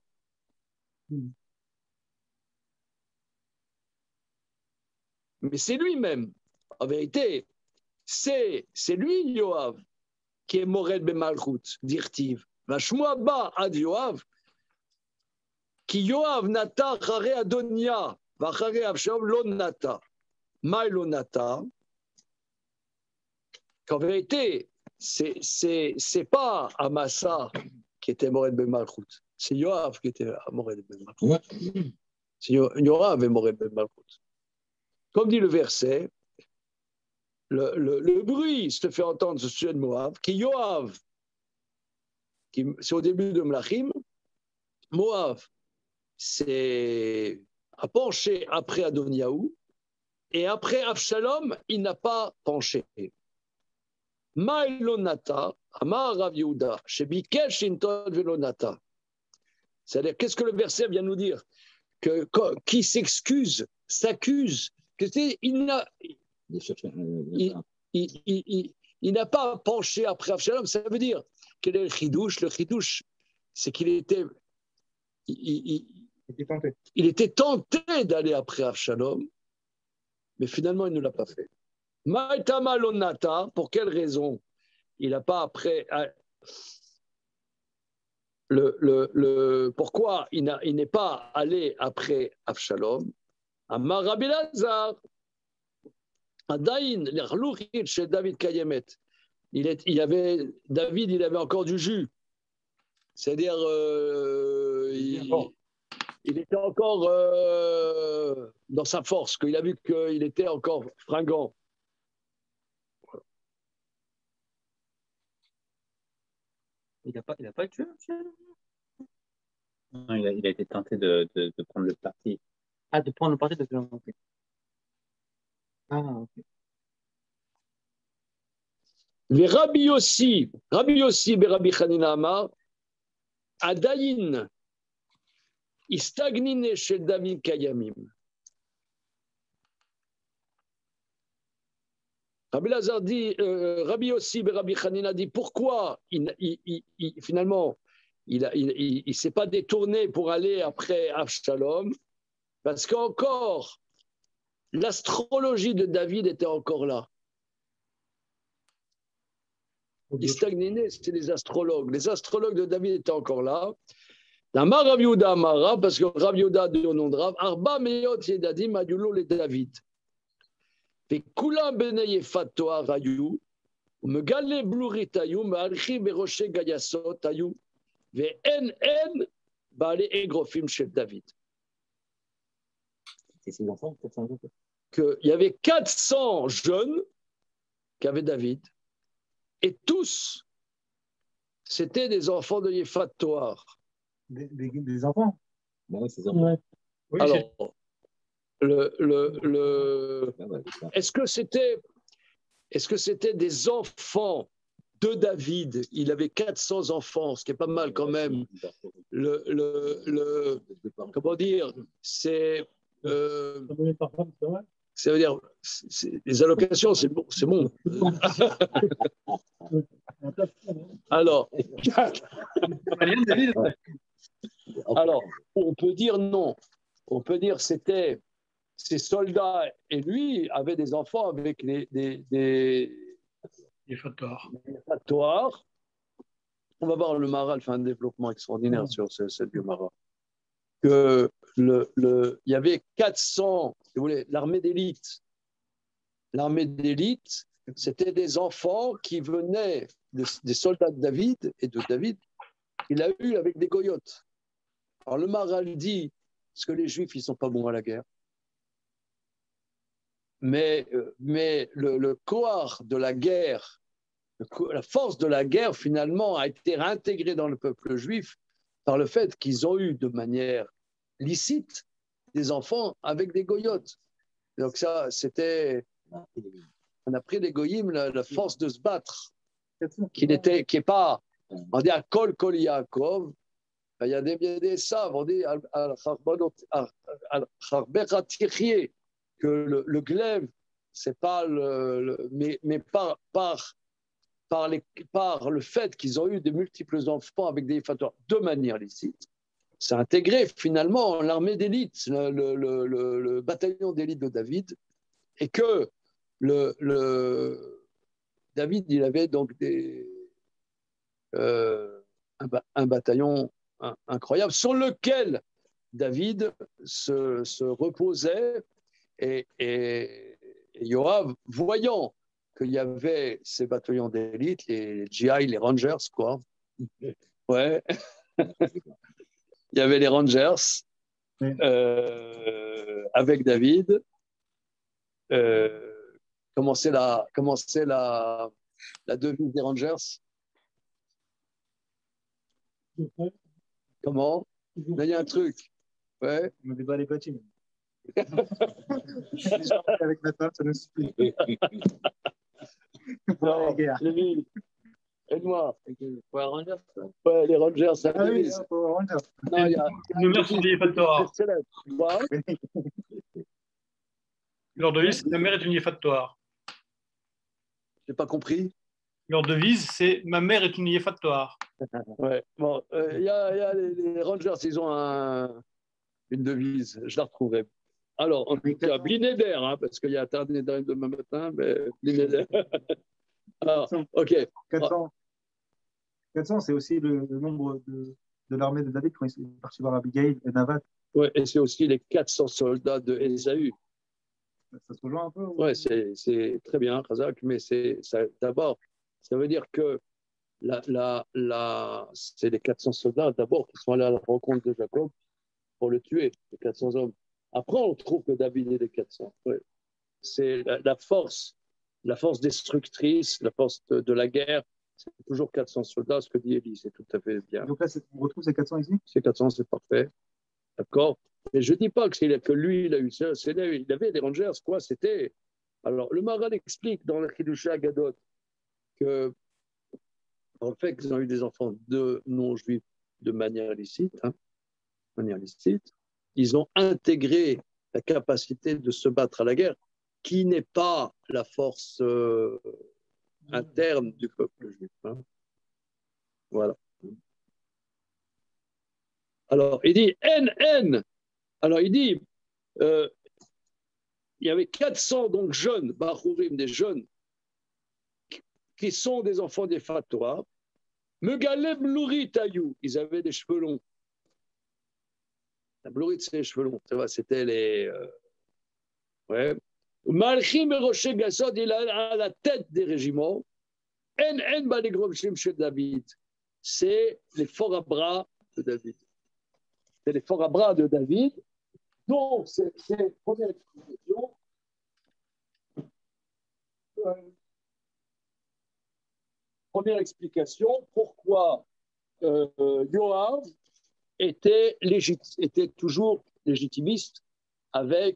mais c'est lui-même. En vérité, c'est lui, Yoav, qui est Mored Bemalchut, d'Irtiv. Vashmoa ba ad Yoav, qui Yoav nata chare Adonia, vachare Avshalom lo nata. Maï lo nata. Qu'en vérité, c'est pas Amasa qui était Mored Bemalchut. C'est Yoav qui était Mored Bemalchut. C'est Yoav et Mored Bemalchut. Comme dit le verset, le bruit se fait entendre sur sujet de Moab, qui Yoav, c'est au début de Mlachim, Moab a penché après Adoniaou, et après Avshalom, il n'a pas penché. Maïlonata, Amar Rav Yehuda, Shebikesh Shinton Velonata. C'est-à-dire, qu'est-ce que le verset vient nous dire? Qui s'excuse, s'accuse, il il n'a pas penché après Avshalom. Ça veut dire, quel est le chidouche? Le chidouche, c'est qu'il était, il était tenté d'aller après Avshalom, mais finalement, il ne l'a pas fait. Maïtama Lonata, pour quelle raison il n'a pas après. Pourquoi il n'est pas allé après Avshalom? Amar Rabbi Lazar, Adaïn, l'Erlouchit chez David Kayemet. David, il avait encore du jus. C'est-à-dire, il était encore dans sa force, qu'il a vu qu'il était encore fringant. Il n'a pas tué. Non, il a été tenté de prendre le parti. Ah, de prendre le parti de Félon. Ah, ok. Mais Rabbi Yossi, Rabbi Chanina Amar, Adayin, Istagnine chez David Kayamim. Rabbi Lazar dit, Rabbi Yossi, Rabbi Chanina dit, pourquoi finalement il ne s'est pas détourné pour aller après Avshalom? Parce qu'encore, l'astrologie de David était encore là. Istagnine, c'était les astrologues. Les astrologues de David étaient encore là. D'Amar Rav Yehuda Amara, parce que Rav Yehuda dit au nom de Rav, Arba Meyot Yedadim Adulo le David. Et Kula Bene Yefat Toar Ayu, Megale Blurit Ayu, Me'alchi Beroshe Gayasot Ayu, Ve'en Baale Egrofim chez David. C'est ses enfants, 400 enfants. Il y avait 400 jeunes qu'avait David. Et tous, c'était des enfants de Yefat Toar. Des enfants. Oui, c'est enfants. Ouais. Oui, Alors, est-ce que c'était des enfants de David? Il avait 400 enfants, ce qui est pas mal quand même. Comment dire? C'est ça veut dire, les allocations, c'est bon. Alors, on peut dire non. On peut dire c'était ces soldats et lui avaient des enfants avec des factoires. On va voir le Maharal fait un développement extraordinaire sur cette biomara. Il y avait 400, si vous voulez, l'armée d'élite. L'armée d'élite, c'était des enfants qui venaient des soldats de David et de David. Il a eu avec des goyotes. Alors le Maharal dit parce que les Juifs, ils ne sont pas bons à la guerre. Mais le corps de la guerre, la force de la guerre, finalement, a été réintégrée dans le peuple juif par le fait qu'ils ont eu de manière licite des enfants avec des goyotes. Donc ça, c'était... On a pris des goyim la force de se battre, qui n'est pas... On dit à Kol Yaakov, il y a des saves, on dit que le glaive, c'est pas mais par le fait qu'ils ont eu de multiples enfants avec des facteurs de manière licite, ça a intégré finalement l'armée d'élite, le bataillon d'élite de David, et que David, il avait donc un bataillon incroyable sur lequel David se reposait et Yoav, voyant qu'il y avait ces bataillons d'élite, les GI, les Rangers, quoi. Ouais. Il y avait les Rangers avec David. Comment c'est la devise des Rangers? Comment? Là, il y a un truc. Ouais. On ne débat les bâtiments. Avec ma femme, ça nous suffit. Non, Lévi, aide-moi. Ouais, les Rangers, ça Ah oui, devise. Rangers. Non, il y a Ne merci pas de Torah. c'est célèbre. Tu vois? Leur devise, c'est la mère est une Yefat Toar. J'ai pas compris. Leur devise, c'est « Ma mère est une Yefattoar ». Ouais. Bon, y a les Rangers, ils ont une devise, je la retrouverai. Alors, en tout cas, Blinéder, hein, parce qu'il y a Tarnéder demain matin, mais Blinéder. Alors, ok. 400, c'est aussi le nombre de l'armée de David quand il est parti voir Abigail et Naval. Ouais, et c'est aussi les 400 soldats de Ésaü. Ça se rejoint un peu? Oui, c'est très bien, Razak, mais d'abord, ça veut dire que c'est les 400 soldats d'abord qui sont allés à la rencontre de Jacob pour le tuer, les 400 hommes. Après, on trouve que David est des 400. Ouais. C'est la force destructrice, la force de la guerre. C'est toujours 400 soldats, ce que dit Élie, c'est tout à fait bien. Donc là, on retrouve ces 400 ici? Ces 400, c'est parfait. D'accord? Mais je ne dis pas que lui, il a eu ça. Il avait des Rangers, quoi, c'était... Alors, le Maral explique dans le Chidusha Agadot que, en fait, qu'ils ont eu des enfants de non-juifs de manière licite, ils ont intégré la capacité de se battre à la guerre, qui n'est pas la force interne du peuple juif. Hein. Voilà. Alors, il dit N. Alors, il dit il y avait 400 donc jeunes, Bachurim, des jeunes, qui sont des enfants des Fatwa. Megaleb Lourit Ayou, ils avaient des cheveux longs. La Lourit, c'est les cheveux longs, c'était les. Ouais. Malchim et Rocher Gassod, il a à la tête des régiments. En Baligrovchim chez David. C'est les forts à bras de David. C'est les forts à bras de David. Donc, c'est première explication. Première explication, pourquoi Yoav était toujours légitimiste avec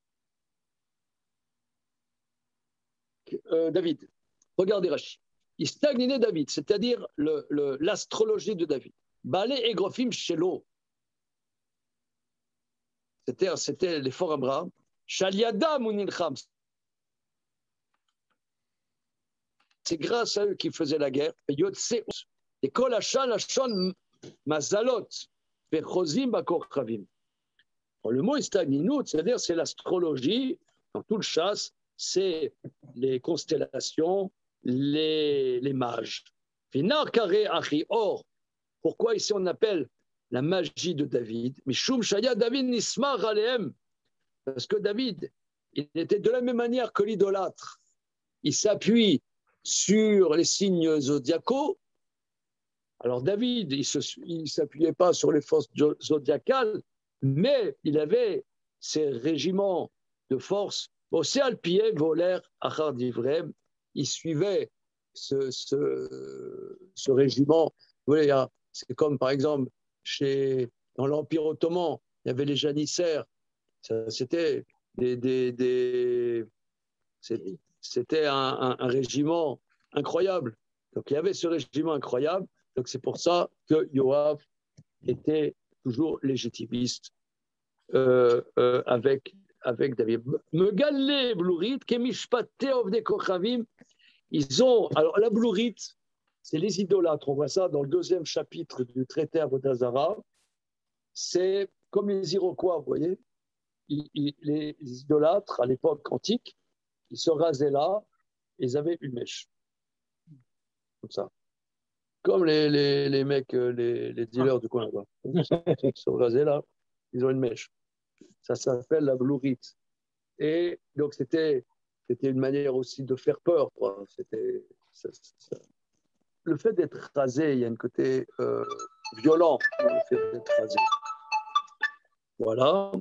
David. Regardez Rashi. Il stagnait David, c'est-à-dire l'astrologie de David. Balé et Grofim Shelo. C'était les forts Abraham. Shaliada Munilcham. C'est grâce à eux qu'ils faisaient la guerre. Et Kol Hashal Hashon Mazalot. Vechozim Bakor Kravim. Le mot istagninut, c'est-à-dire c'est l'astrologie, dans tout le chasse, c'est les constellations, les mages. Finar Kare Achi. Or, pourquoi ici on appelle la magie de David? Mishum Shaya David Nismar Aleem. Parce que David, il était de la même manière que l'idolâtre. Il s'appuie sur les signes zodiacaux. Alors David, il ne s'appuyait pas sur les forces zodiacales, mais il avait ses régiments de force. Océal Pied, Voler, Achar Divrem, il suivait ce régiment. C'est comme par exemple dans l'Empire ottoman, il y avait les janissaires. C'était c'était un régiment incroyable. Donc il y avait ce régiment incroyable. Donc c'est pour ça que Yoav était toujours légitimiste avec David. Megalé Blourit, Kemishpate Ovde Kochavim, ils ont. Alors la Blourit, c'est les idolâtres. On voit ça dans le 2e chapitre du traité Avodazara. C'est comme les Iroquois, vous voyez. Les idolâtres, à l'époque antique, ils se rasaient là, ils avaient une mèche. Comme ça. Comme les mecs, les dealers du coin là-bas. Ils se rasaient là, ils ont une mèche. Ça s'appelle la blourite. Et donc, c'était une manière aussi de faire peur. Quoi. Le fait d'être rasé, il y a un côté violent dans le fait d'être rasé. Voilà.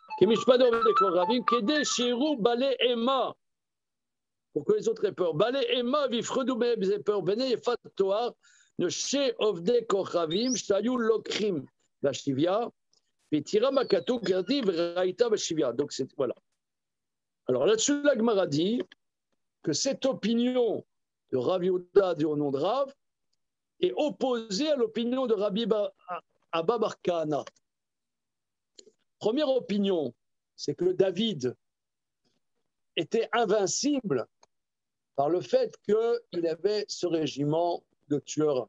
Pour que les autres aient peur. Balé Emma, Vifredou aient peur. Bene Yefat Toar, ne chez Ovde Kochavim, Shtayu Lokrim, Vashivia, Vitira Makatou, Gardi, Vraïta, Vashivia. Donc, voilà. Alors là-dessus, la Gemara dit que cette opinion de Rav Yehuda du nom de Rav est opposée à l'opinion de Rabbi Abba Bar Kahana. Première opinion, c'est que David était invincible par le fait qu'il avait ce régiment de tueurs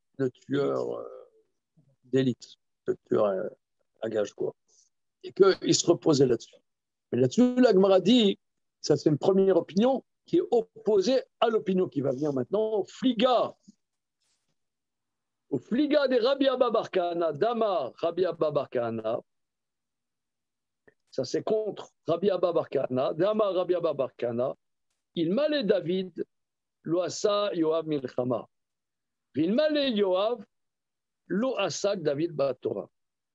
d'élite, de tueurs à gages, quoi. Et qu'il se reposait là-dessus. Mais là-dessus, la Gemara dit, ça c'est une première opinion qui est opposée à l'opinion qui va venir maintenant, au Fliga des Rabbi Abba bar Kahana, Dama Rabbi Abba bar Kahana. Ça c'est contre Rabbi Abba bar Kahana, Dama Rabbi Abba bar Kahana. Il malait David, lo asa Yoav milchama. Il malait Yoav, lo asa David Batora.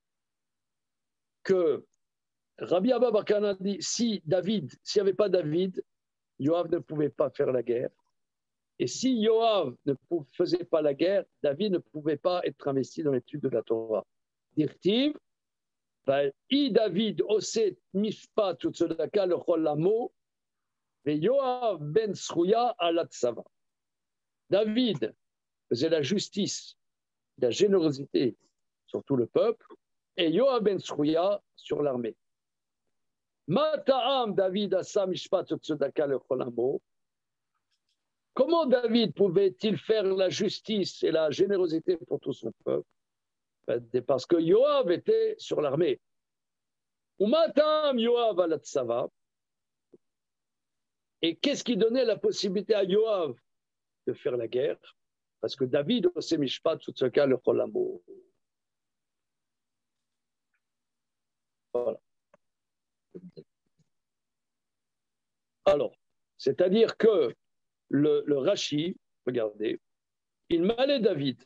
Que Rabbi Abba bar Kahana dit, s'il n'y avait pas David, Yoav ne pouvait pas faire la guerre. Et si Yoav ne faisait pas la guerre, David ne pouvait pas être investi dans l'étude de la Torah. Dirtiv, I David oset mishpat utzodaka lechol amo, ve Yoav ben Srouya alat sava. David faisait la justice, la générosité sur tout le peuple, et Yoav ben Srouya sur l'armée. Mata'am David asa mishpat utzodaka lechol amo. Comment David pouvait-il faire la justice et la générosité pour tout son peuple? Parce que Yoav était sur l'armée. Umatam Yoav alat sava. Et qu'est-ce qui donnait la possibilité à Yoav de faire la guerre? Parce que David osé mishpat tout ce cas le cholamo. Voilà. Alors, c'est-à-dire que le Rashi, regardez, il malait David.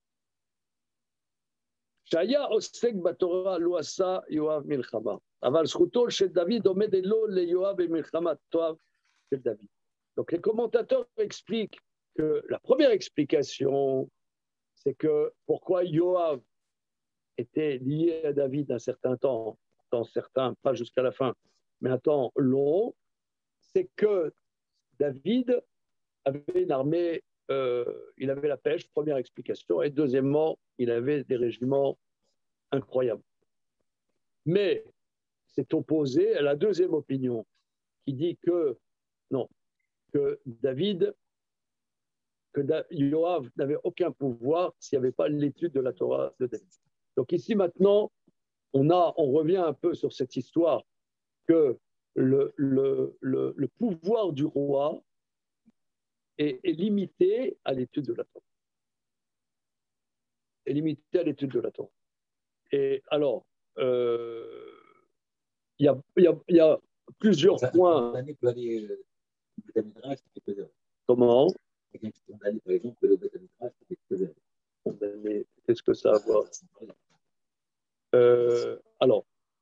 Shaya osek batora lo asa Yoav milchama. Aval zchuto shel David omed elo le Yoav et milchama toav shel David. Donc les commentateurs expliquent que la première explication, c'est que pourquoi Yoav était lié à David un certain temps, dans certains, pas jusqu'à la fin, mais un temps long, c'est que David avait une armée, il avait la pêche, première explication, et deuxièmement, il avait des régiments incroyables. Mais c'est opposé à la deuxième opinion, qui dit que non, que Yoav n'avait aucun pouvoir s'il n'y avait pas l'étude de la Torah de David. Donc ici maintenant, on revient un peu sur cette histoire que le pouvoir du roi est limité à l'étude de la Torah. Est limité à l'étude de la Torah. Et alors, il y a plusieurs points. Comment? Qu'est-ce que ça a à voir? Alors,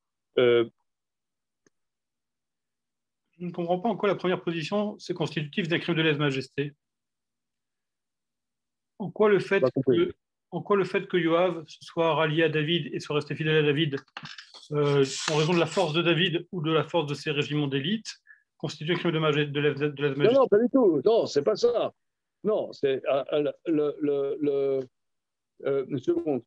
je ne comprends pas en quoi la première position, c'est constitutif d'un crime de lèse-majesté. En quoi le fait que Yoav soit rallié à David et soit resté fidèle à David, en raison de la force de David ou de la force de ses régiments d'élite, constitue un crime de lèse-majesté? Non, pas du tout. Non, c'est pas ça. Non, c'est une seconde.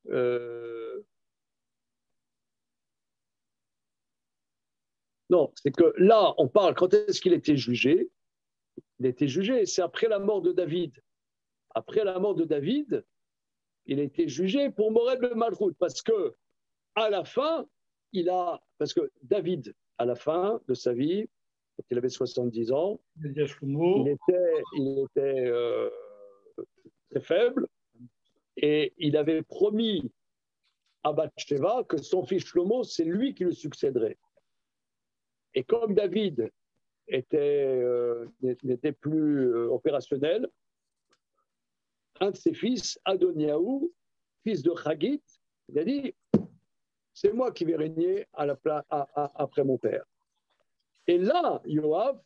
Non, c'est que là, on parle, quand est-ce qu'il était jugé? Il était jugé, c'est après la mort de David. Après la mort de David, il a été jugé pour Mored le Malchut, parce que à la fin, parce que David, à la fin de sa vie, quand il avait 70 ans, il était très faible, et il avait promis à Bathsheba que son fils Shlomo, c'est lui qui le succéderait. Et comme David n'était plus opérationnel, un de ses fils, Adoniaou, fils de Chagit, il a dit « c'est moi qui vais régner après mon père ». Et là, Yoav,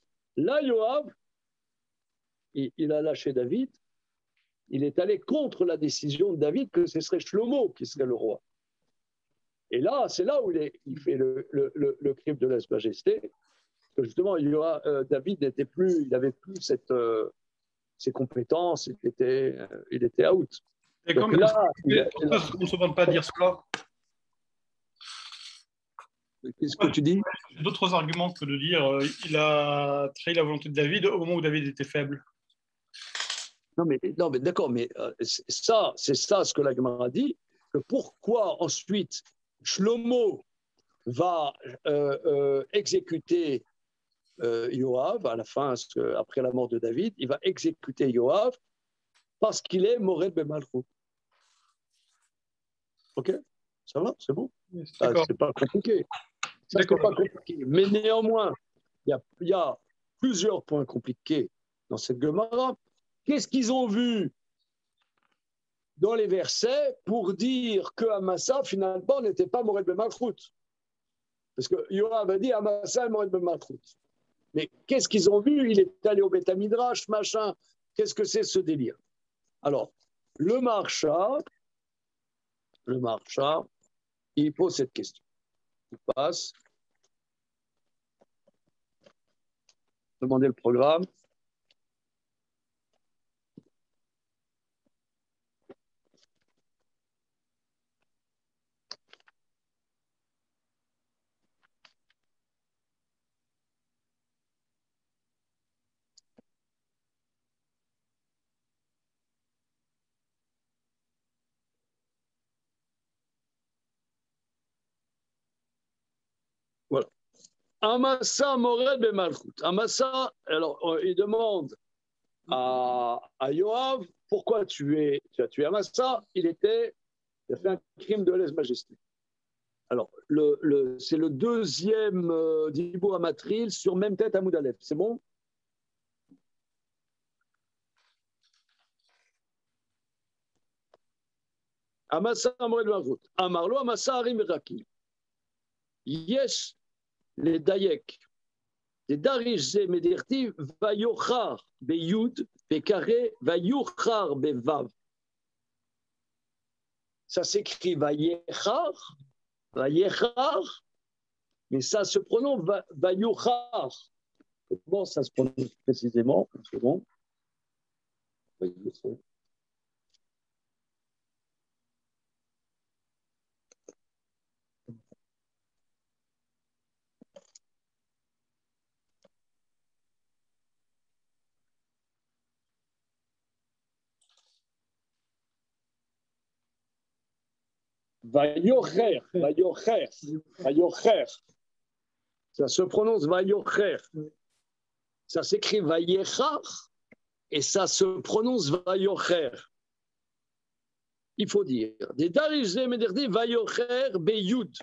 il a lâché David, il est allé contre la décision de David que ce serait Shlomo qui serait le roi. Et là, c'est là où il fait le crime de lèse-majesté, parce que justement, David n'était plus, il n'avait plus ses compétences, il était out. Et pourquoi on ne se demande pas dire cela? Qu'est-ce que tu dis? D'autres arguments que de dire il a trahi la volonté de David au moment où David était faible. Non, mais d'accord, mais c'est ça ce que la Gemara dit, que pourquoi ensuite Shlomo va exécuter Yoav à la fin, après la mort de David, il va exécuter Yoav parce qu'il est Mored Bemalchut. Ok? Ça va? C'est bon? C'est pas compliqué. C'est pas compliqué. Mais néanmoins, il y a plusieurs points compliqués dans cette Gemara. Qu'est-ce qu'ils ont vu dans les versets pour dire que Amasa, finalement, n'était pas Mored Bemalchut? Parce que Yoav a dit Amasa est Mored Bemalchut. Mais qu'est-ce qu'ils ont vu? Il est allé au Beth Midrash, machin. Qu'est-ce que c'est ce délire? Alors, le Maharsha, il pose cette question. Il passe. Demandez le programme. Voilà. Amasa Mored Bemalchut. Amasa, alors il demande à Yoav pourquoi tu as tué Amasa. Il a fait un crime de lèse-majesté. Alors, c'est le deuxième Dibur Amatril sur même tête à Moudalef. C'est bon? Amasa Mored Bemalchut. Amarlo Amasa Harim Raki. Yesh les Dayek. Les Darish Medirti Vayochar Beyud Bekaré Vayochar Bevav. Ça s'écrit Vayechar, mais ça se prononce Vayochar. Comment ça se prononce précisément? Une seconde. Vayocher. Ça se prononce Vayocher. Ça s'écrit Vayechar et ça se prononce Vayocher. Il faut dire des Darish Medirti Vayocher Beyud.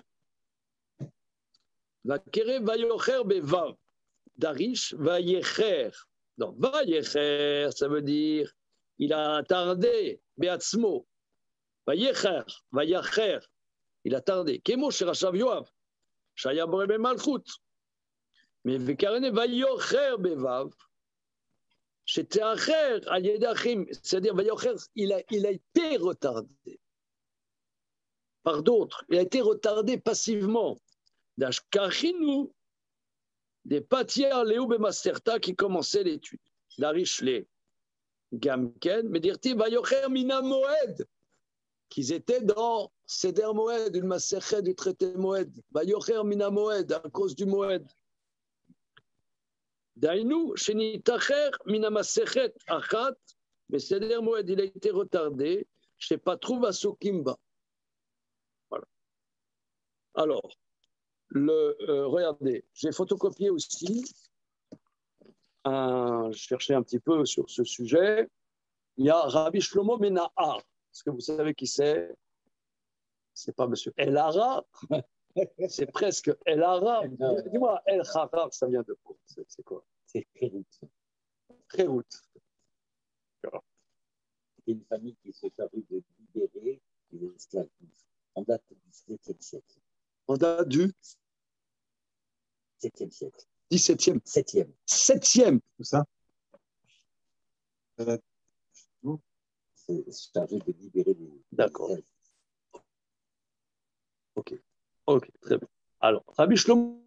Vakere Vayocher Bevav. Darish Vayecher. Donc Vayecher, ça veut dire il a tardé Beatzmo. Vayecher, il a tardé. Kemo Sherachav Yoav. Shaya Borebe Malchut. Mais Vekarene Vayocher Bevav. C'était Acher, Aliedachim. C'est-à-dire Vayocher, il a été retardé par d'autres. Il a été retardé passivement. D'Ashkachinu, des Patia Léou Bemasterta qui commençaient l'étude. Darish Le Gamken, mais dirti Vayocher Mina Moed. Qu'ils étaient dans Seder Moed, une Maserhet du traité Moed. Vayocher Mina Moed, à cause du Moed. Dainu, Shenitacher Mina Maserhet Achat, mais Seder Moed, il a été retardé. Je ne sais pas, trouve à Sokimba. Voilà. Alors, regardez, j'ai photocopié aussi, je cherchais un petit peu sur ce sujet. Il y a Rabbi Shlomo Menahar. Est-ce que vous savez qui c'est? C'est pas monsieur El Hara, c'est presque El Hara. Dis-moi, El Hara, ça vient de quoi? C'est quoi? C'est Khérout. Khérout. C'est une famille qui se charge de libérer les esclaves. On date du 17e siècle. On date du 7e siècle. 17e. 7e. 7e. Tout ça. C'est chargé de libérer les. D'accord. Ok, très bien. Alors, Rabbi Shlomo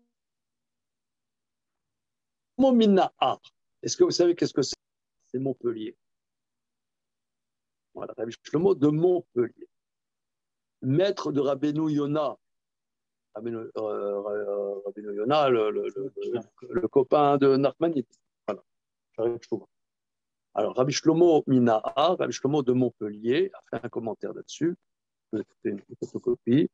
Minahar. Est-ce que vous savez qu'est-ce que c'est? C'est Montpellier. Voilà, Rabbi Shlomo de Montpellier. Maître de Rabbeinu Yonah. Rabbeinu Yonah, le copain de Nachmanit. Voilà, alors, Rabbi Shlomo Minaha, Rabbi Shlomo de Montpellier, a fait un commentaire là-dessus. Je vais faire une photocopie.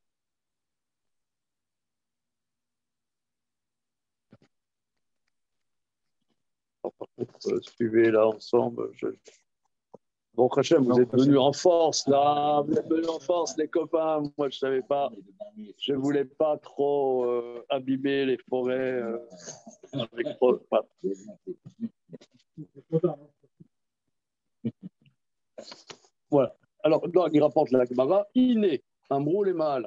Alors, par contre, suivez là ensemble. Bon, Hachem, vous êtes venus en force là. Vous êtes venus en force, les copains. Moi, je ne savais pas. Je ne voulais pas trop abîmer les forêts avec trop. Voilà. Alors, il rapporte la Gemara. Iné, Amrou les mâles.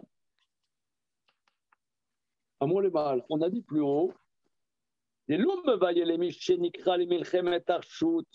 Amrou les mâles. On a dit plus haut. Et l'homme va y aller, Michenikra, les Milchemet Arshut.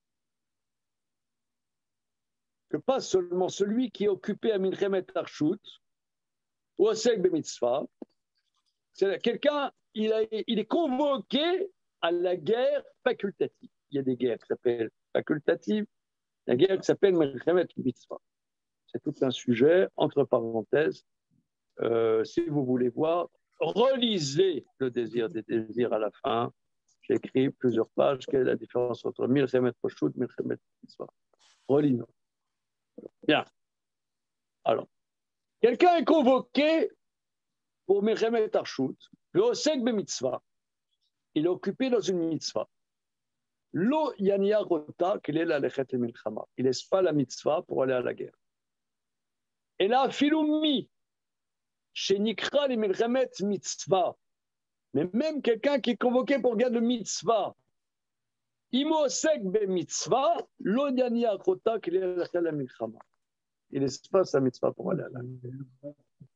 Que pas seulement celui qui est occupé à Milchemet Arshut, ou à Sek Bemitzvah, c'est quelqu'un, il est convoqué à la guerre facultative. Il y a des guerres qui s'appellent facultatives, la guerre qui s'appelle Milchemet Mitzvah. C'est tout un sujet, entre parenthèses. Si vous voulez voir, relisez le désir des désirs à la fin. J'ai écrit plusieurs pages. Quelle est la différence entre Milchemet Arshut et Milchemet Mitzvah? Relisez. Bien. Alors, quelqu'un est convoqué pour Milchemet Arshut, le Osek Bemitzvah. Il est occupé dans une mitzvah. Lo Yania Rota, qu'il est la Lechet le Milchama. Il ne laisse pas la mitzvah pour aller à la guerre. Et là, Filoumi, chez Nikra le Milchemet Mitzvah. Mais même quelqu'un qui est convoqué pour guerre de mitzvah. Imo Osek Bemitzvah, Lo Yania Rota, qu'il est la Lechet le Milchama. Il ne laisse pas sa mitzvah pour aller à la guerre.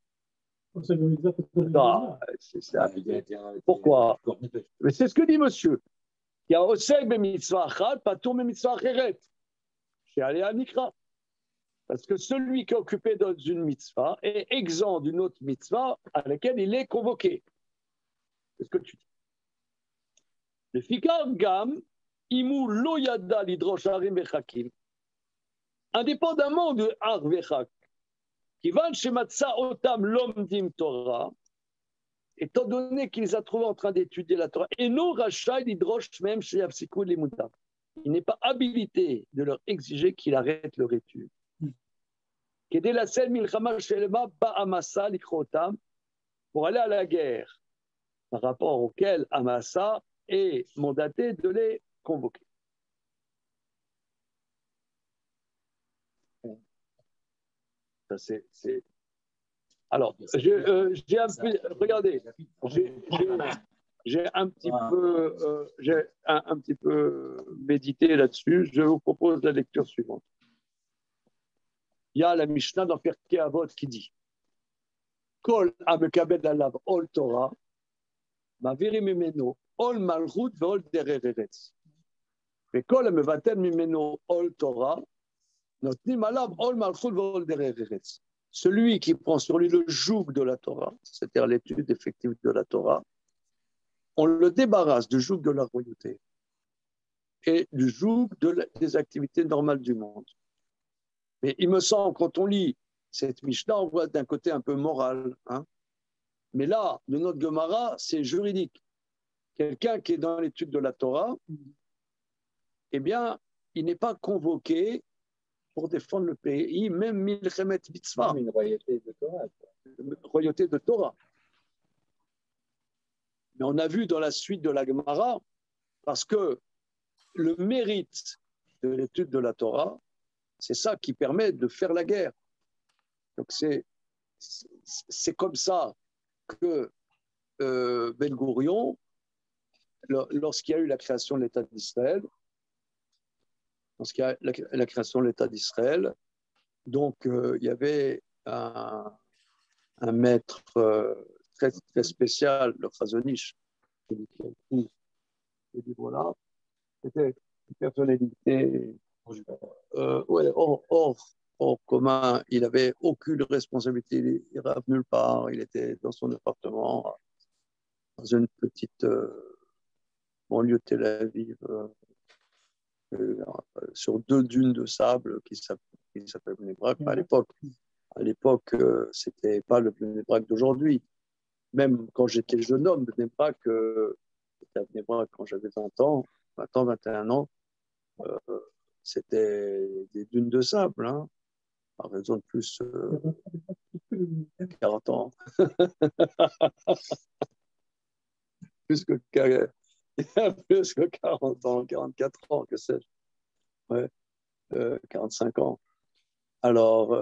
Non, pourquoi? Mais c'est ce que dit monsieur. Il y a Osek be mitzvah achad, patour be mitzvah acheret. Chez Aléa Nikra. Parce que celui qui est occupé dans une mitzvah est exempt d'une autre mitzvah à laquelle il est convoqué. C'est ce que tu dis. Le fikar gam, imu lo yada lidrosh harim vechakim. Indépendamment de har vechak, qui va chez Matza Otam Lomdim Torah, étant donné qu'il les a trouvés en train d'étudier la Torah, et non Rachai Lidrosh même chez Yafsikou Limuta. Il n'est pas habilité de leur exiger qu'il arrête leur étude. Kedé la sel milchama shelema ba'amasa likrotam, pour aller à la guerre, par rapport auquel Amasa est mandaté de les convoquer. C'est... Alors, j'ai un peu, regardez, j'ai un petit peu médité là-dessus. Je vous propose la lecture suivante. Il y a la Mishnah dans Pirkei Avot qui dit Kol amekabed alav ol Torah, mavirim mimeno ol malchut veol derer eretz. Kol amevatel mimeno ol Torah, notnim alav ol malchut veol derer eretz. Celui qui prend sur lui le joug de la Torah, c'est-à-dire l'étude effective de la Torah, on le débarrasse du joug de la royauté et du joug des activités normales du monde. Mais il me semble, quand on lit cette Mishnah, on voit d'un côté un peu moral. Hein. Mais là, de notre Gemara, c'est juridique. Quelqu'un qui est dans l'étude de la Torah, eh bien, il n'est pas convoqué pour défendre le pays, même Milchemet Mitzvah. Une royauté de Torah. Une royauté de Torah. Mais on a vu dans la suite de la Gemara, parce que le mérite de l'étude de la Torah, c'est ça qui permet de faire la guerre. Donc c'est comme ça que Ben Gourion, lorsqu'il y a eu la création de l'État d'Israël, la création de l'État d'Israël, donc il y avait un maître très, très spécial, le Chazonish, qui dit voilà, c'était une personnalité hors commun, il n'avait aucune responsabilité, il rêve nulle part, il était dans son appartement, dans une petite banlieue de Tel Aviv, sur 2 dunes de sable qui s'appellent Bnei Brak. À l'époque, c'était pas le Bnei Brak d'aujourd'hui. même quand j'étais jeune homme, je n'aime pas que j'étais à Bnei-Brak quand j'avais 20 ans, 20 ans, 21 ans, euh, c'était des dunes de sable, hein, par raison de plus 40 ans. plus, que, plus que 40 ans, 44 ans, que sais-je. Ouais, 45 ans. Alors,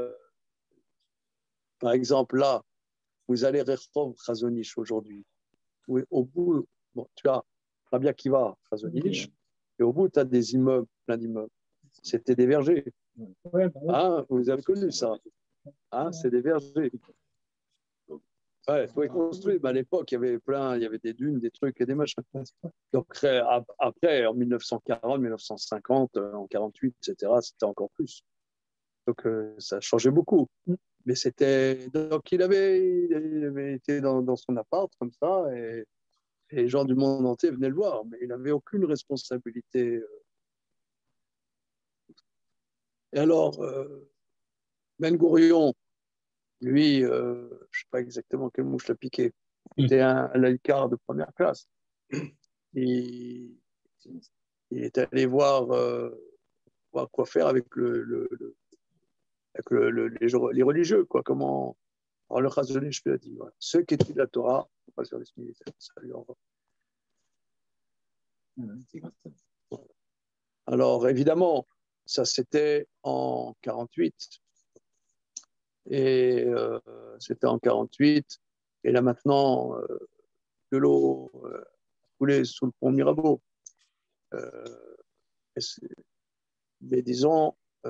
par exemple, là, vous allez Rehov Chazonish aujourd'hui. Oui, au bout, bon, tu as Rabbi Akiva Chazonish, et au bout, tu as des immeubles, plein d'immeubles. C'était des vergers. Ah, vous avez connu ça. Ah, c'est des vergers. Ouais, il faut construire. Mais à l'époque, il y avait plein, il y avait des dunes, des trucs et des machins. Donc après, en 1940, 1950, en 48, etc., c'était encore plus. Donc ça changeait beaucoup. Mais c'était. Donc il avait été dans son appart comme ça, et les gens du monde entier venaient le voir, mais il n'avait aucune responsabilité. Et alors, Ben Gourion, lui, je ne sais pas exactement quelle mouche l'a piqué. C'était un laïcard de première classe. Il, il est allé voir quoi faire avec les religieux, quoi. Comment. Alors, le Chazonné, je lui ai dit, voilà, ceux qui étudient la Torah, on va sur les militaires. Salut, au revoir. Alors, évidemment, ça c'était en 48. Et c'était en 48. Et là maintenant, de l'eau coulait sous le pont Mirabeau. Mais disons,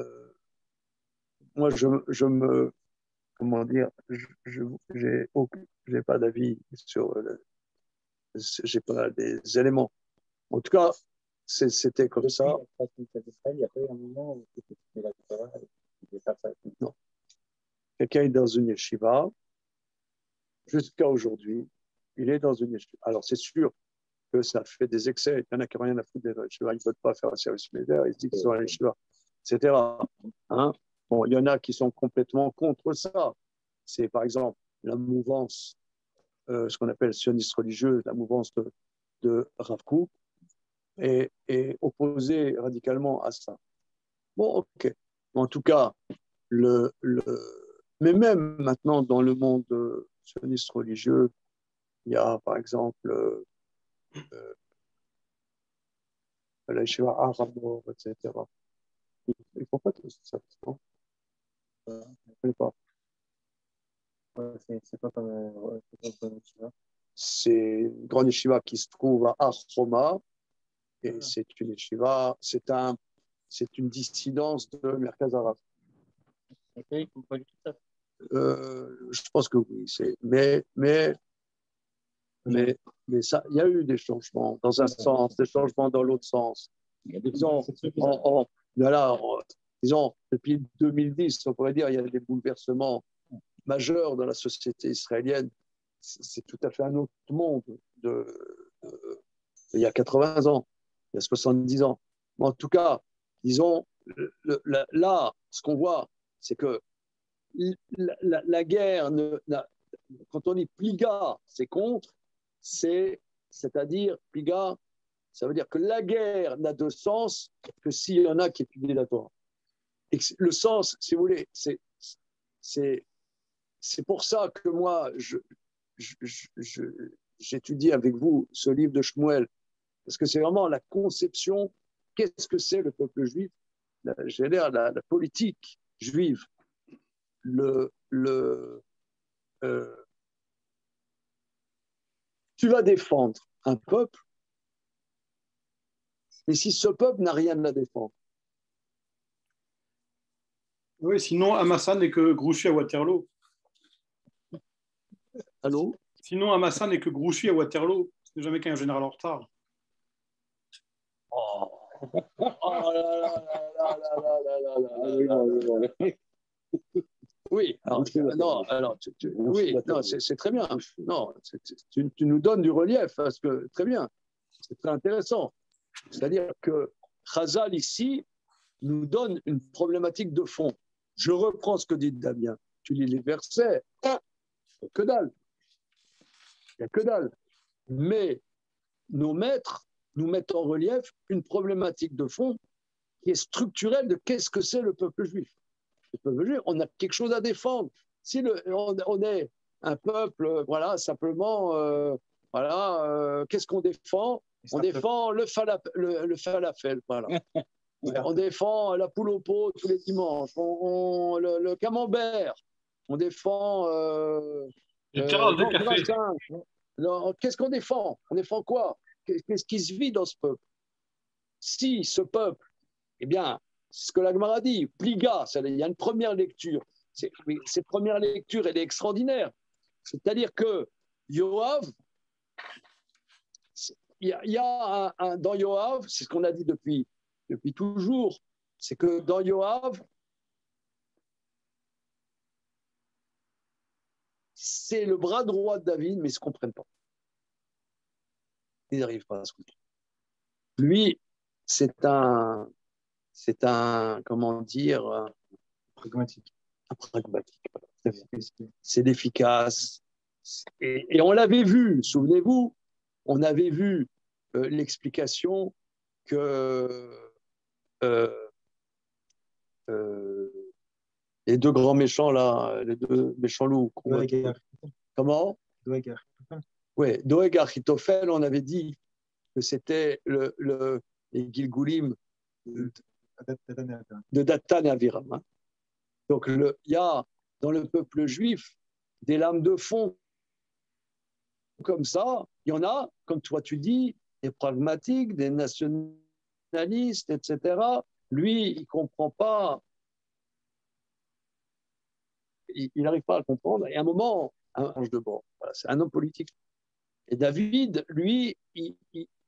moi, comment dire, j'ai pas d'avis sur, j'ai pas des éléments. En tout cas, c'était comme ça. Non. Quelqu'un est dans une yeshiva, jusqu'à aujourd'hui, il est dans une yeshiva. Alors, c'est sûr que ça fait des excès. Il y en a qui n'ont rien à foutre des yeshiva. Ils ne veulent pas faire un service militaire. Ils se disent qu'ils sont à la yeshiva, etc. Hein? Bon, il y en a qui sont complètement contre ça. C'est, par exemple, la mouvance, ce qu'on appelle sioniste religieuse, la mouvance de Rav Kook, est opposée radicalement à ça. Bon, ok. En tout cas, mais même maintenant, dans le monde sioniste religieux, il y a, par exemple, la yeshiva Arabor, etc. Il ne faut pas tout ça, non? Je ne connais pas. C'est pas comme yeshiva. C'est une grande yeshiva qui se trouve à Ar-Homa, et c'est une yeshiva, c'est une dissidence de Merkaz Arabe. Je pense que oui, mais ça, il y a eu des changements dans un sens, des changements dans l'autre sens. Disons, disons, depuis 2010, on pourrait dire, il y a des bouleversements majeurs dans la société israélienne. C'est tout à fait un autre monde il y a 80 ans, il y a 70 ans. Mais en tout cas, disons, là, ce qu'on voit, c'est que la guerre, quand on dit pliga, c'est contre, c'est-à-dire pliga, ça veut dire que la guerre n'a de sens que s'il y en a qui étudient la Torah. Et le sens, si vous voulez, c'est pour ça que moi, j'étudie avec vous ce livre de Shmuel, parce que c'est vraiment la conception, qu'est-ce que c'est le peuple juif, la politique juive, tu vas défendre un peuple, mais si ce peuple n'a rien à défendre. Oui, sinon Amasa n'est que Grouchy à Waterloo. Allô? Sinon Amasa n'est que Grouchy à Waterloo. Ce n'est jamais qu'un général en retard. Oh là là. Oui, alors, non, alors, oui, non, c'est très bien. Non, tu nous donnes du relief, parce que très bien, c'est très intéressant. C'est-à-dire que Chazal ici nous donne une problématique de fond. Je reprends ce que dit Damien. Tu lis les versets, que dalle. Il n'y a que dalle. Mais nos maîtres nous mettent en relief une problématique de fond qui est structurelle de qu'est-ce que c'est le peuple juif. Le peuple juif, on a quelque chose à défendre. Si on est un peuple, voilà, simplement, qu'est-ce qu'on défend? On défend le falafel, voilà. On défend la poule au pot tous les dimanches, le camembert, on défend qu'est-ce qu'on défend? On défend quoi? Qu'est-ce qui se vit dans ce peuple? Si ce peuple, eh bien, c'est ce que la Gemara dit, pliga, il y a une première lecture. Cette première lecture, elle est extraordinaire. C'est-à-dire que Yoav, il y a dans Yoav, c'est ce qu'on a dit depuis toujours, c'est que dans Yoav, c'est le bras droit de David, mais ils ne se comprennent pas. Ils n'arrivent pas à se comprendre. Lui, c'est un, comment dire, Pragmatique. Un pragmatique. C'est efficace. Et on l'avait vu, souvenez-vous, on avait vu l'explication que les deux grands méchants là, les deux méchants loups. Comment? Oui, Doeg Achitophel, on avait dit que c'était les Gilgulim de Datan et Aviram. Hein. Donc il y a dans le peuple juif des lames de fond comme ça. Il y en a, comme toi tu dis, des pragmatiques, des nationalistes, etc. Lui, il ne comprend pas. Il n'arrive pas à le comprendre. Et à un moment, un ange de bord. Voilà, c'est un homme politique. Et David, lui, il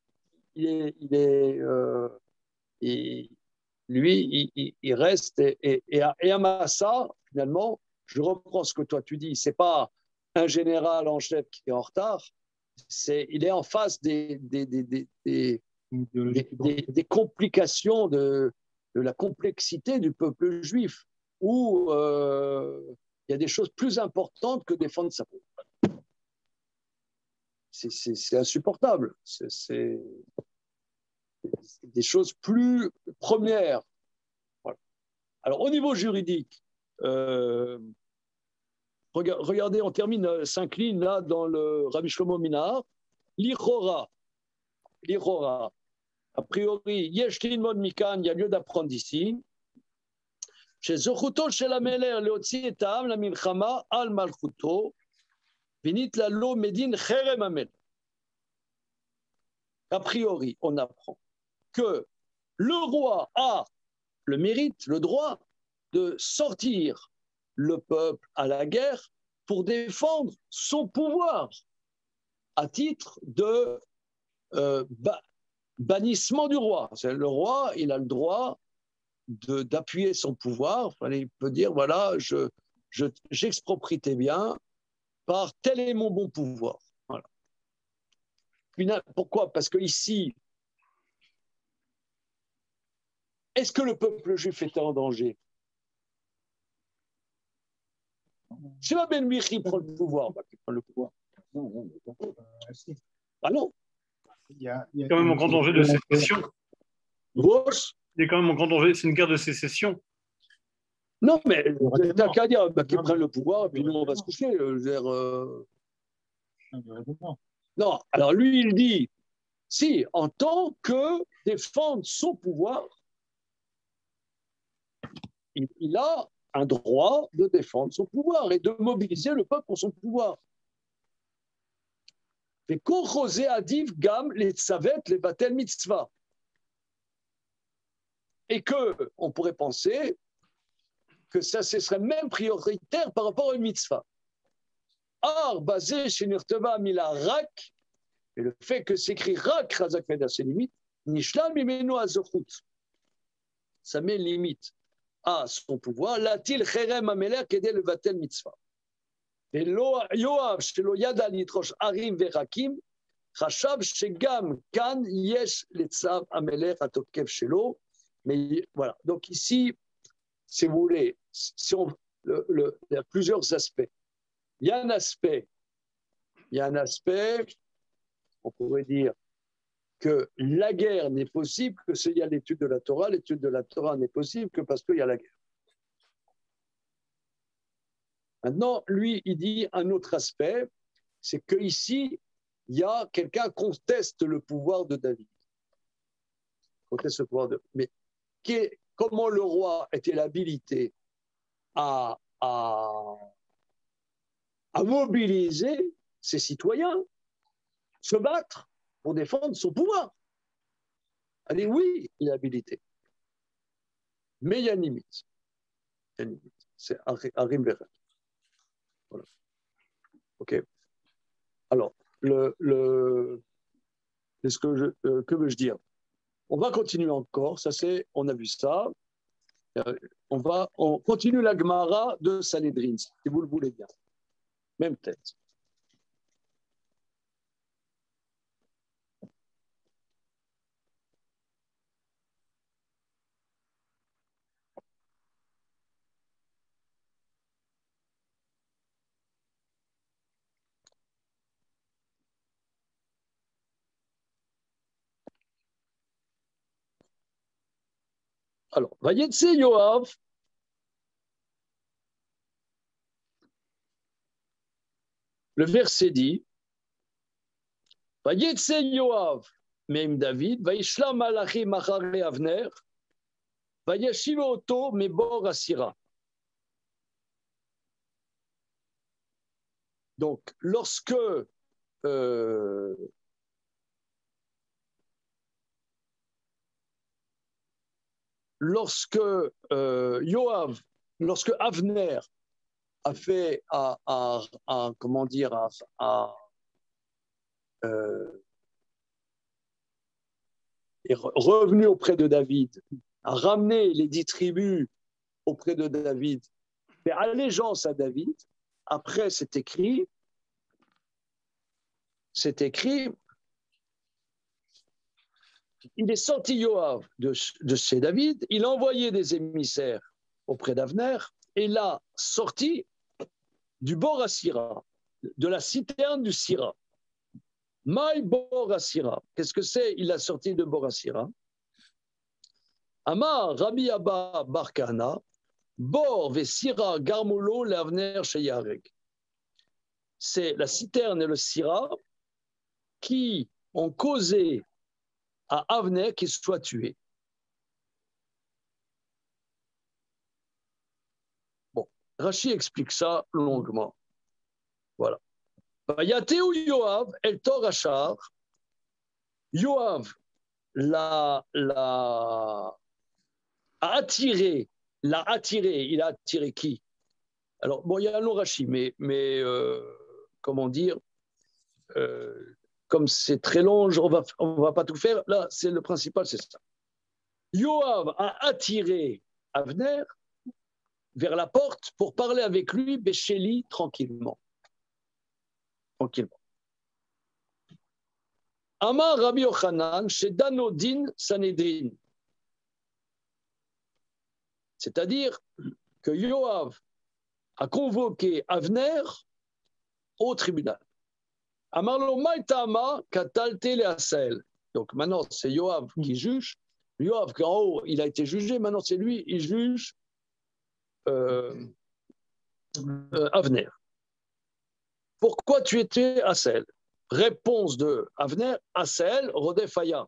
reste. Et à Massa, finalement, je reprends ce que toi tu dis. C'est pas un général en chef qui est en retard. Il est en face des complications de la complexité du peuple juif, où il y a des choses plus importantes que défendre sa peau. C'est insupportable. C'est des choses plus premières. Voilà. Alors, au niveau juridique, regardez, on termine 5 lignes là dans le Rabbi Shlomo Minahar. L'Ichora. A priori, Yesh Lilmod Mikan, il y a lieu d'apprendre ici. Chez Zochuto, chez la Meler, Leotzi et Ta'am, la Milchama, Al Malchuto, Vinit la Lo Medin Cherem Amel. A priori, on apprend que le roi a le mérite, le droit de sortir le peuple à la guerre pour défendre son pouvoir à titre de bannissement du roi. Le roi, il a le droit d'appuyer son pouvoir. Il peut dire, voilà, j'exproprie tes biens par tel est mon bon pouvoir. Voilà. Pourquoi? Parce que ici, est-ce que le peuple juif était en danger? Sheba ben Michi prend le pouvoir. Il prend le pouvoir. Ah non. Il y a quand même un grand danger de sécession. Gauche. Il y a quand même un grand danger, c'est une guerre de sécession. Non, mais t'as qu'à dire qu'ils prennent le pouvoir et puis nous, on va se coucher. Non, alors lui, il dit, si, en tant que défendre son pouvoir, il a un droit de défendre son pouvoir et de mobiliser le peuple pour son pouvoir. Et Kochosé Adiv Gam les Tsavet les Batel Mitzvah. Et qu'on pourrait penser que ça ce serait même prioritaire par rapport à une mitzvah. Ar basé chez Nirteva Mila Rak, et le fait que c'est écrit Rak Razak Veda, c'est limite, Nishlam Mimeno Azochut. Ça met limite à son pouvoir. Latil Cherem Ameler Kedel le Batel Mitzvah. Et Yoav, chez lo Yada Nitrosh Arim Verakim, Chashav Shegam Kan Yesh Letzav Ameler Atokev Shelo. Mais voilà. Donc ici, si vous voulez, il y a plusieurs aspects. Il y a un aspect il y a un aspect, on pourrait dire, que la guerre n'est possible que s'il y a l'étude de la Torah. L'étude de la Torah n'est possible que parce qu'il y a la guerre. Maintenant, lui, il dit un autre aspect, c'est qu'ici, il y a quelqu'un qui conteste le pouvoir de David. Conteste le pouvoir de... Mais comment le roi était habilité à mobiliser ses citoyens, se battre pour défendre son pouvoir. Allez, oui, il est habilité. Mais il y a une limite. Il y a une limite. C'est Arim Veret. Voilà. OK. Alors, qu'est-ce que veux-je dire? On va continuer encore. Ça, on a vu ça. On continue la Gemara de Sanhedrin, si vous le voulez bien. Même tête. Alors, Vayetse Yoav, le verset dit, Vayetse Yoav, même David, Vayishla Malachi Machare Avner, Vayashiv Oto Mebor Asira. Donc, lorsque Yoav, lorsque Avner a fait comment dire, est revenu auprès de David, a ramené les 10 tribus auprès de David, fait allégeance à David. Après, c'est écrit, il est sorti Yoav de chez David, il a envoyé des émissaires auprès d'Avner, et il a sorti du Bor Asira, de la citerne du Sira. Maï Bor Asira. Qu'est-ce que c'est? Il a sorti de Bor Asira. Amar Rabbi Abba Barkana, Bor Vesira Garmolo l'Avner Sheyareg. C'est la citerne et le Sira qui ont causé à Avner qu'il soit tué. Bon, Rashi explique ça longuement. Voilà. Yateu Yoav, El Tor Achar, Yoav l'a attiré, il a attiré qui? Alors, bon, il y a un long Rashi, mais comment dire, comme c'est très long, on va pas tout faire. Là, c'est le principal, c'est ça. Yoav a attiré Avner vers la porte pour parler avec lui, Béchéli, tranquillement. Amar Rabbi Yochanan, chez Danodin Sanhedrin. C'est-à-dire que Yoav a convoqué Avner au tribunal. Amarlo Maïtama Katalte Leasel. Donc maintenant, c'est Yoav qui juge. Yoav, en haut, il a été jugé. Maintenant, c'est lui, il juge Avner. Pourquoi tu étais Asel? Réponse de Avner, Asel, Rodef-Aya.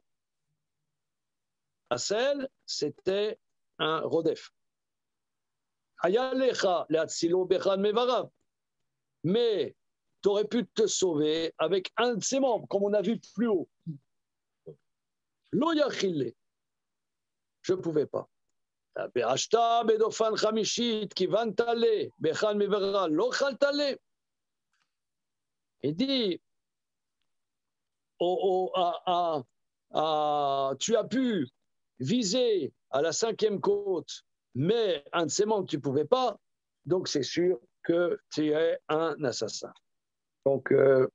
Asel, c'était un Rodef. Ayalecha, Leatsilo Bechan Mevarav. Mais tu aurais pu te sauver avec un de ses membres, comme on a vu plus haut. Lo Yachille. Je ne pouvais pas. Be'ashta bedofan chamishit kivan tale bechan mevara lo chal tale. Il dit tu as pu viser à la 5e côte, mais un de ces membres, tu ne pouvais pas, donc c'est sûr que tu es un assassin. Donc,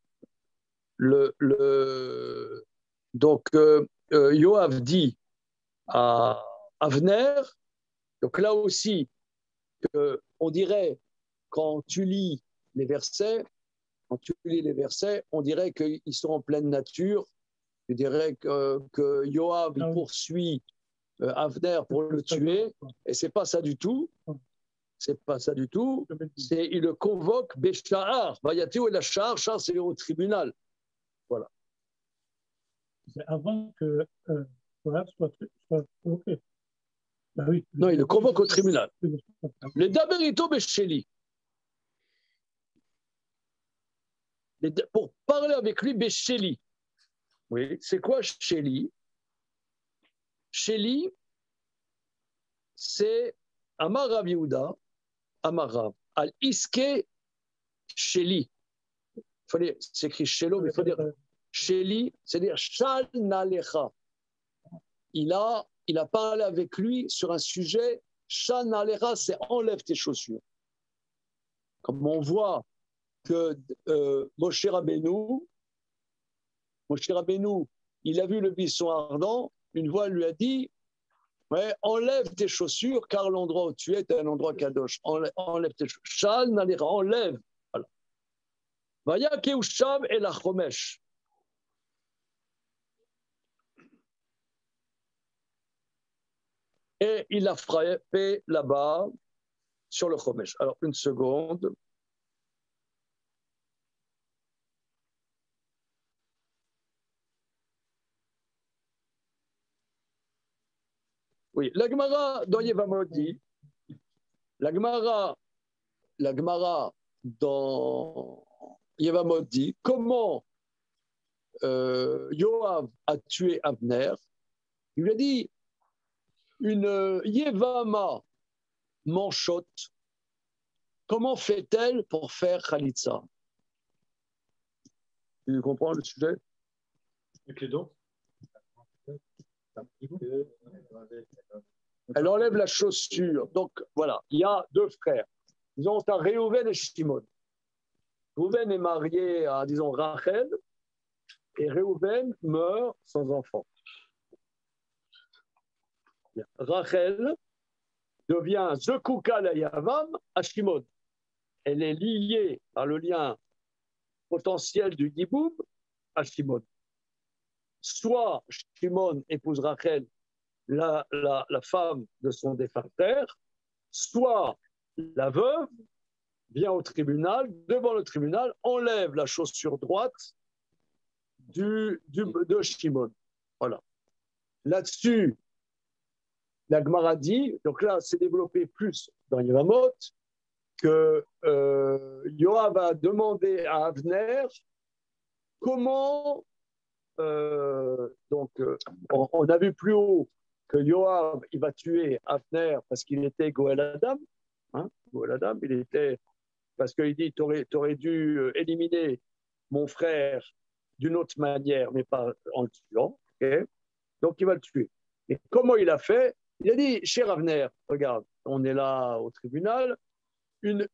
Yoav dit à Avner, donc là aussi, on dirait, quand tu lis les versets, Quand tu lis les versets, on dirait qu'ils sont en pleine nature. Tu dirais que Yoav il poursuit Avner pour le tuer, et c'est pas ça du tout. C'est pas ça du tout. Il le convoque Béchahar. Vayatiu et la Shahar, Shahar c'est au tribunal. Voilà. C'est avant que Yoav soit convoqué. Bah oui. Non, il le convoque au tribunal. Le Daberito Bécheli. Pour parler avec lui, Bécheli. Oui, c'est quoi Sheli? Sheli, c'est Amarav Yehuda, Amarav, Al-Iske Sheli. C'est écrit Shelo, mais il faut dire Sheli, c'est-à-dire Shal Nalecha. Il a parlé avec lui sur un sujet, Shal Nalecha, c'est enlève tes chaussures. Comme on voit que Moshe Rabbeinu, il a vu le buisson ardent, une voix lui a dit ouais, enlève tes chaussures car l'endroit où tu es est un endroit kadosh. Enlève tes chaussures. Shal nalira, enlève. Voilà. Vaya keusham et la chomesh. Et il a frappé là-bas sur le chomesh. Alors, une seconde. Oui, la Gemara dans Yevamot dit, la Gemara dans Yevamot dit, comment Yoav a tué Avner? Il lui a dit, une Yevama manchotte, comment fait-elle pour faire Khalitsa? Tu comprends le sujet? Avec les dents. Elle enlève la chaussure. Donc, voilà, il y a deux frères. Ils ont un Réhouven et Shimon. Réhouven est marié à, disons, Rachel, et Réhouven meurt sans enfant. Rachel devient Zekouka la Yavam à Shimon. Elle est liée par le lien potentiel du Giboum à Shimon. Soit Shimon épouse Rachel, la femme de son défunt père, soit la veuve vient au tribunal, devant le tribunal, enlève la chaussure droite de Shimon. Voilà. Là-dessus, la Gemara dit, donc là, c'est développé plus dans Yevamot, que Yoav a demandé à Avner comment. On a vu plus haut que Yoav, il va tuer Avner parce qu'il était Goël Adam. Hein, Goël Adam, il était. Parce qu'il dit t'aurais dû éliminer mon frère d'une autre manière, mais pas en le tuant. Okay, donc il va le tuer. Et comment il a fait? Il a dit, cher Avner, regarde, on est là au tribunal, une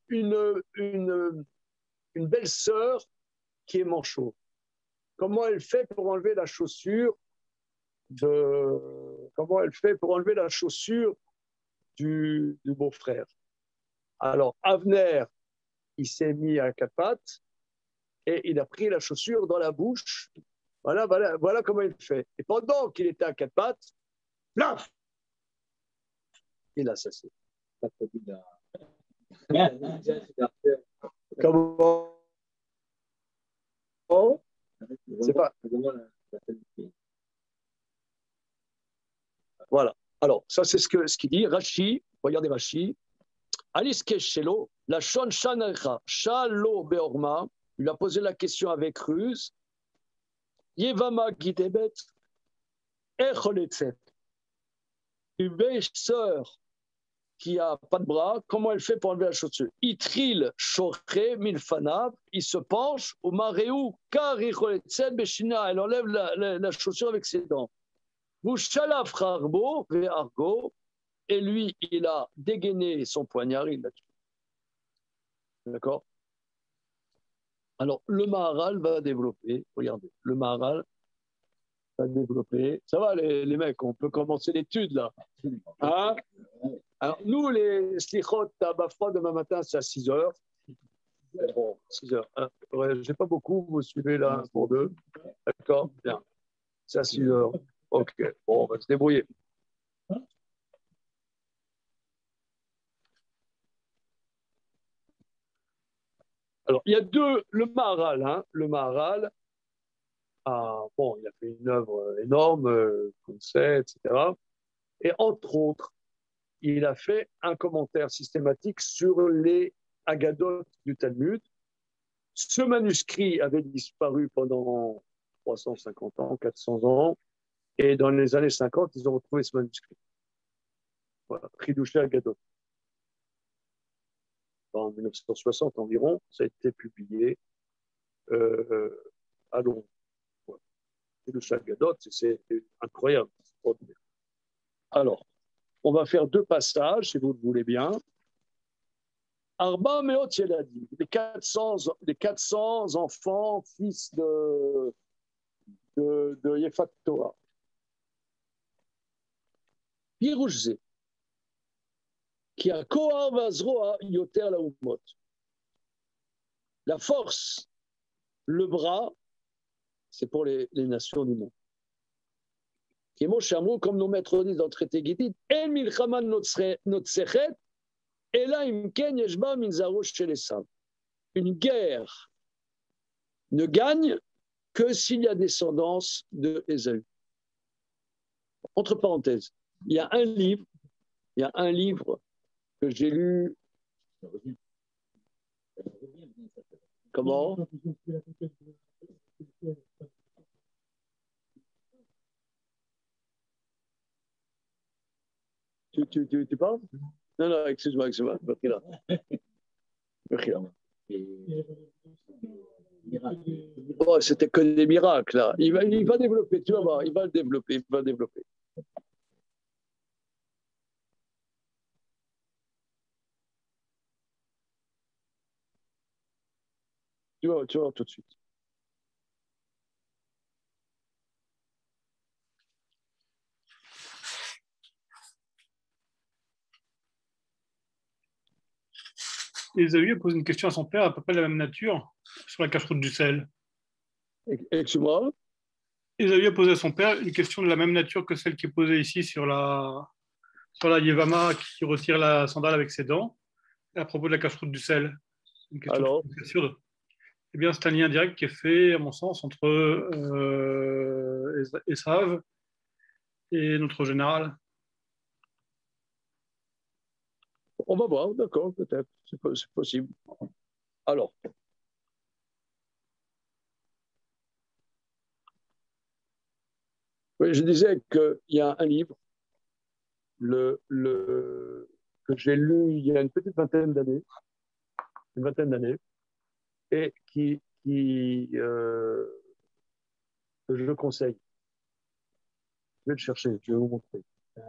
belle sœur qui est manchot. Comment elle fait pour enlever la chaussure du beau-frère? Alors, Avner, il s'est mis à quatre pattes et il a pris la chaussure dans la bouche. Voilà comment il fait. Et pendant qu'il était à quatre pattes, plaf, il a cessé. Comment? C'est pas. Voilà. Alors, ça, c'est ce qu'il dit. Rashi, regardez Rashi. Alice Keshelo, la Shon Shanacha, Shalo Beorma, il a posé la question avec ruse. Yevama Gidebet, Echoletzet. Une belle sœur qui a pas de bras, comment elle fait pour enlever la chaussure? Itril Shoré Milfanav, il se penche au Maréou, car Echoletzet Beshina, elle enlève la chaussure avec ses dents. Bouchalaf Harbo, Argo, et lui, il a dégainé son poignard, il l'a tué. D'accord? Alors, le Maharal va développer, regardez, le Maharal va développer. Ça va, les mecs, on peut commencer l'étude, là. Hein? Alors, nous, les slichot à Bafra demain matin, c'est à 6 heures. Bon, 6 heures. Hein. Ouais, j'ai pas beaucoup, vous suivez là pour 2. D'accord, bien. C'est à 6 heures. Ok, bon, on va se débrouiller. Alors, il y a le Maharal, hein, le Maharal, bon, il a fait une œuvre énorme, qu'on sait, etc. Et entre autres, il a fait un commentaire systématique sur les Agadotes du Talmud. Ce manuscrit avait disparu pendant 350 ans, 400 ans, et dans les années 50, ils ont retrouvé ce manuscrit. Voilà, Chidouché Agadot. En 1960 environ, ça a été publié à Londres. Voilà. Chidouché Agadot, c'est incroyable. Alors, on va faire 2 passages, si vous le voulez bien. Arba Meot Yeladim, les 400 enfants, fils de Yefat Torah. Pirouchze, qui a Kohar Vazroa Yoter Laumot. La force, le bras, c'est pour les nations du monde. Qui est mon chameau, comme nos maîtres disent dans le traité Gittit, El Milchaman Notsechet, et là, Imken Yeshba Minzaro chez les sables. Une guerre ne gagne que s'il y a descendance de Ésaü. Entre parenthèses, il y a un livre que j'ai lu. Comment? Tu parles? Non, excuse-moi. Oh, c'était que des miracles, là. Il va développer, tu vas voir, il va développer. Tu vas voir tout de suite. Ésaü a posé une question à son père à peu près de la même nature sur la cache-route du sel. Excuse-moi. Ésaü a posé à son père une question de la même nature que celle qui est posée ici sur la Yevama qui retire la sandale avec ses dents, à propos de la cache-route du sel. Une question Alors, absurde. Eh bien, c'est un lien direct qui est fait, à mon sens, entre Esav et notre général. on va voir, d'accord, peut-être, c'est possible. Alors, oui, je disais qu'il y a un livre que j'ai lu il y a une petite vingtaine d'années, et que je conseille. Je vais le chercher, je vais vous montrer.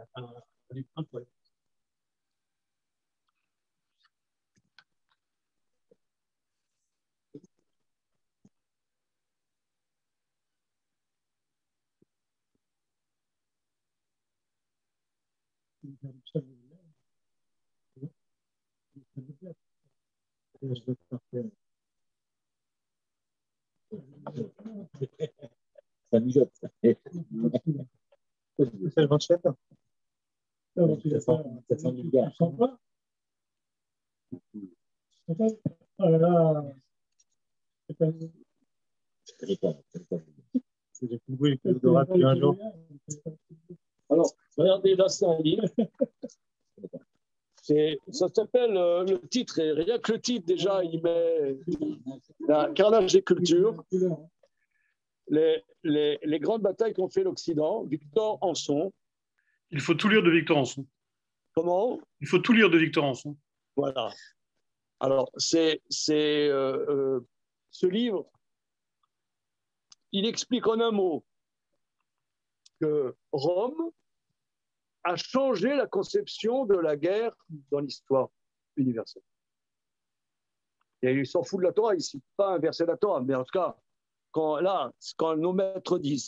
Ça mijote. C'est le 27. Ça sent du gars. Oh là là. C'est des plus bruits que l'odorat depuis un jour. Alors, regardez, là, c'est un livre. Ça s'appelle, le titre, et rien que le titre, déjà, il met Carnage et culture. Les grandes batailles qu'ont fait l'Occident, Victor Anson. Il faut tout lire de Victor Anson. Comment? Il faut tout lire de Victor Anson. Voilà. Alors, ce livre, il explique en un mot que Rome a changé la conception de la guerre dans l'histoire universelle. Et il s'en fout de la Torah, il ne cite pas un verset de la Torah, mais en tout cas, quand nos maîtres disent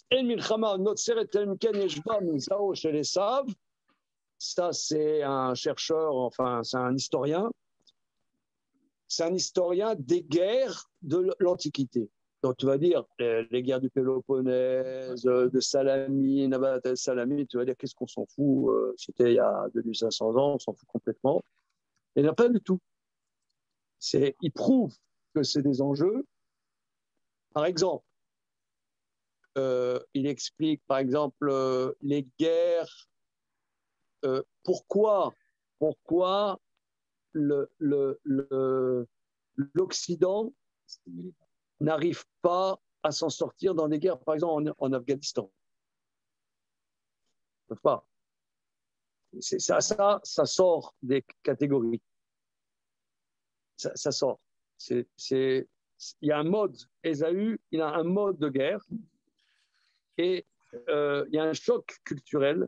ça c'est un chercheur, enfin c'est un historien, c'est un historien des guerres de l'Antiquité. Donc, tu vas dire les guerres du Péloponnèse, de Salamine, Salamine, tu vas dire qu'est-ce qu'on s'en fout, c'était il y a 2500 ans, on s'en fout complètement. Il n'y en a pas du tout. Il prouve que c'est des enjeux. Par exemple, il explique, par exemple, les guerres, pourquoi l'Occident n'arrive pas à s'en sortir dans des guerres, par exemple en Afghanistan. Ils ne peuvent pas. Ça sort des catégories. Ça sort. Il y a un mode, Ésaü, il a un mode de guerre et il y a un choc culturel,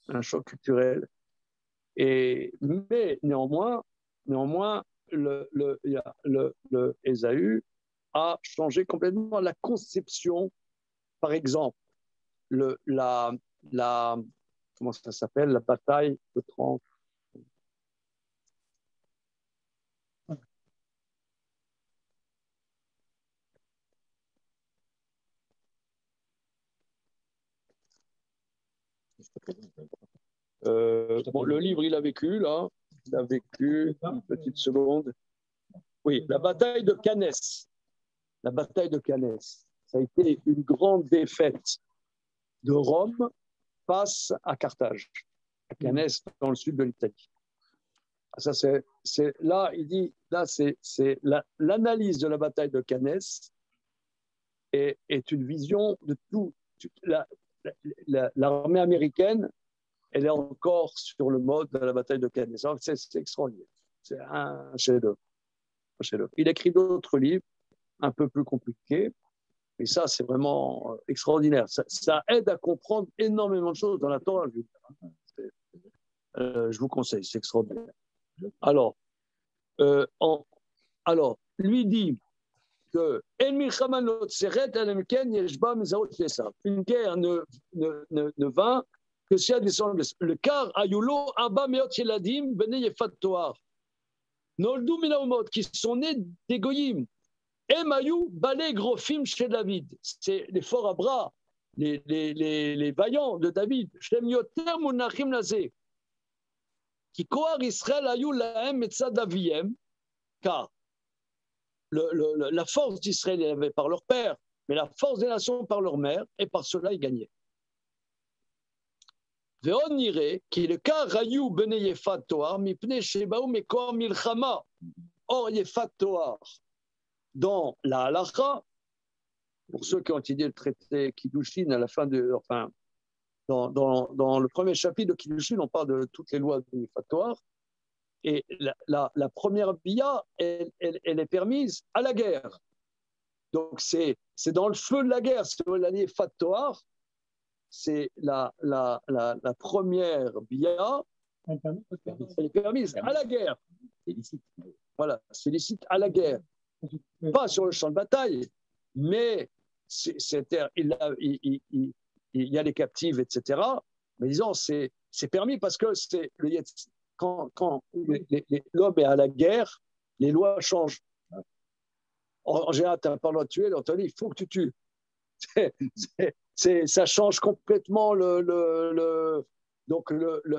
mais néanmoins, le Ésaü a changé complètement la conception. Par exemple, comment ça s'appelle, la bataille de 30. Le livre, il a vécu, là. Il a vécu, une petite seconde. Oui, la bataille de Canès. La bataille de Canès. Ça a été une grande défaite de Rome face à Carthage, à Canès, dans le sud de l'Italie. Ça, là, il dit, là, c'est l'analyse de la bataille de Canès est une vision de tout. L'armée américaine, elle est encore sur le mode de la bataille de Canès. C'est extraordinaire. C'est un chef-d'œuvre. Il écrit d'autres livres un peu plus compliqués, mais ça, c'est vraiment extraordinaire. Ça aide à comprendre énormément de choses dans la Torah. Je vous conseille, c'est extraordinaire. Alors, lui dit que une guerre ne vint que si elle descend le car ayulo abba meot yeladim bnei yefat toar noldu min haomot qui sont nés des goyim emayu balei grofim chez David, c'est les forts à bras, les vaillants de David, shem yoter munachim lazé qui koar Israël ayu lahem etzad aviem, car la force d'Israël elle avait par leur père, mais la force des nations par leur mère, et par cela ils gagnaient. Ve'on irait qui le cas Rayu bene Yefat Toar mipne shebaou mekor milchama. Or Yefat Toar dans la halacha, pour ceux qui ont étudié le traité Kiddushin à la fin dans le premier chapitre de Kiddushin, on parle de toutes les lois de Yefat Toar. Et la première bia, elle est permise à la guerre. Donc, c'est dans le feu de la guerre. C'est l'année Yefat Toar, c'est la première bia, elle est permise à la guerre. Voilà, c'est licite à la guerre. Pas sur le champ de bataille, mais il y a les captives, etc. Mais disons, c'est permis parce que quand l'homme est à la guerre, les lois changent. En général, tu n'as pas le droit de tuer, on te dit il faut que tu tues. Ça change complètement donc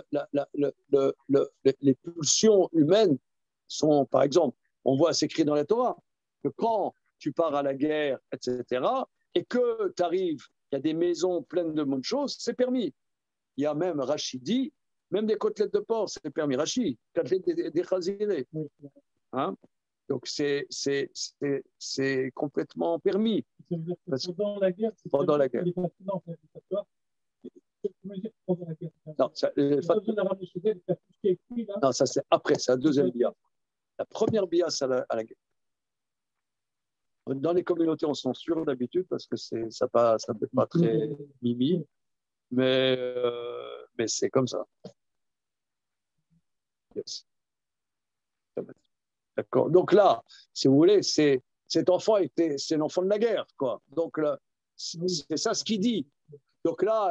les pulsions humaines sont, par exemple, on voit s'écrire dans la Torah que quand tu pars à la guerre, etc., et que tu arrives, il y a des maisons pleines de bonnes choses, c'est permis. Il y a même Rachid dit, même des côtelettes de porc, c'est permis. Rachid, côtelettes des chazirés. Hein? Donc c'est complètement permis. Pendant la guerre. Pendant la guerre. Non, ça c'est après, c'est la deuxième bia. La première bia, c'est à la guerre. Dans les communautés, on censure d'habitude parce que ça ne peut pas très mimi, mais c'est comme ça. Yes. D'accord. Donc là, si vous voulez, cet enfant c'est l'enfant de la guerre, quoi. Donc là, c'est ça ce qu'il dit. Donc là,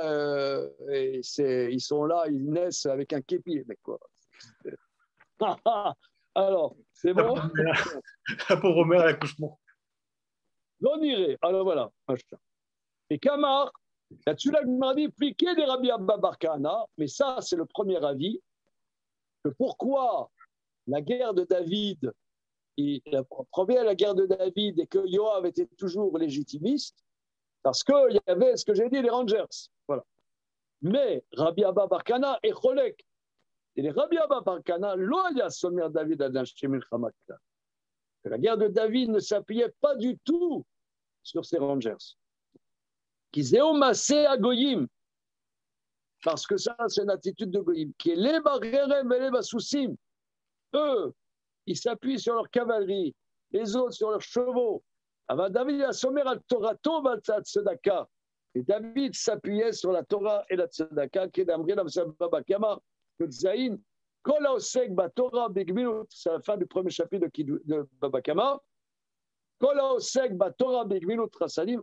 ils sont là, ils naissent avec un képi, les mecs, quoi. Alors, c'est bon? La pauvre mère à l'accouchement. On irait. Alors voilà. Et Kamar, là-dessus, la Gemara dit, pliqué des Rabbi Abba Bar Kahana, mais ça, c'est le premier avis, que pourquoi la guerre de David, la première guerre de David, et que Yoav était toujours légitimiste, parce qu'il y avait, ce que j'ai dit, les Rangers. Voilà. Mais Rabbi Abba Bar Kahana est Cholek. Et les Rabbi Abba Bar Kahana, l'Oya Somer David Adanshemil Chamakla. La guerre de David ne s'appuyait pas du tout sur ces Rangers. Qu'ils aient omassé à Goyim. Parce que ça, c'est une attitude de Goyim. Qui est les Barrerem et les Bassoussim. Eux, ils s'appuient sur leur cavalerie, les autres sur leurs chevaux. Alors David a sommé à Torah Tova Tzedaka. Et David s'appuyait sur la Torah et la Tzedaka, qui est d'Amri Baba Kama, que Zayin, Kol Haosek Batorah Bigminut, c'est la fin du premier chapitre de Baba Kama. Kol Haosek Batorah Bigminut Rasadim,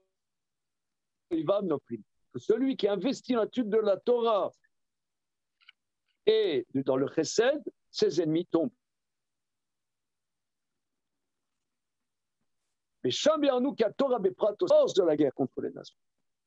Oivav Noplim. Celui qui investit dans l'étude de la Torah et dans le Chesed, ses ennemis tombent. Mais Chambianou qui a Torah Beprato, force de la guerre contre les nations.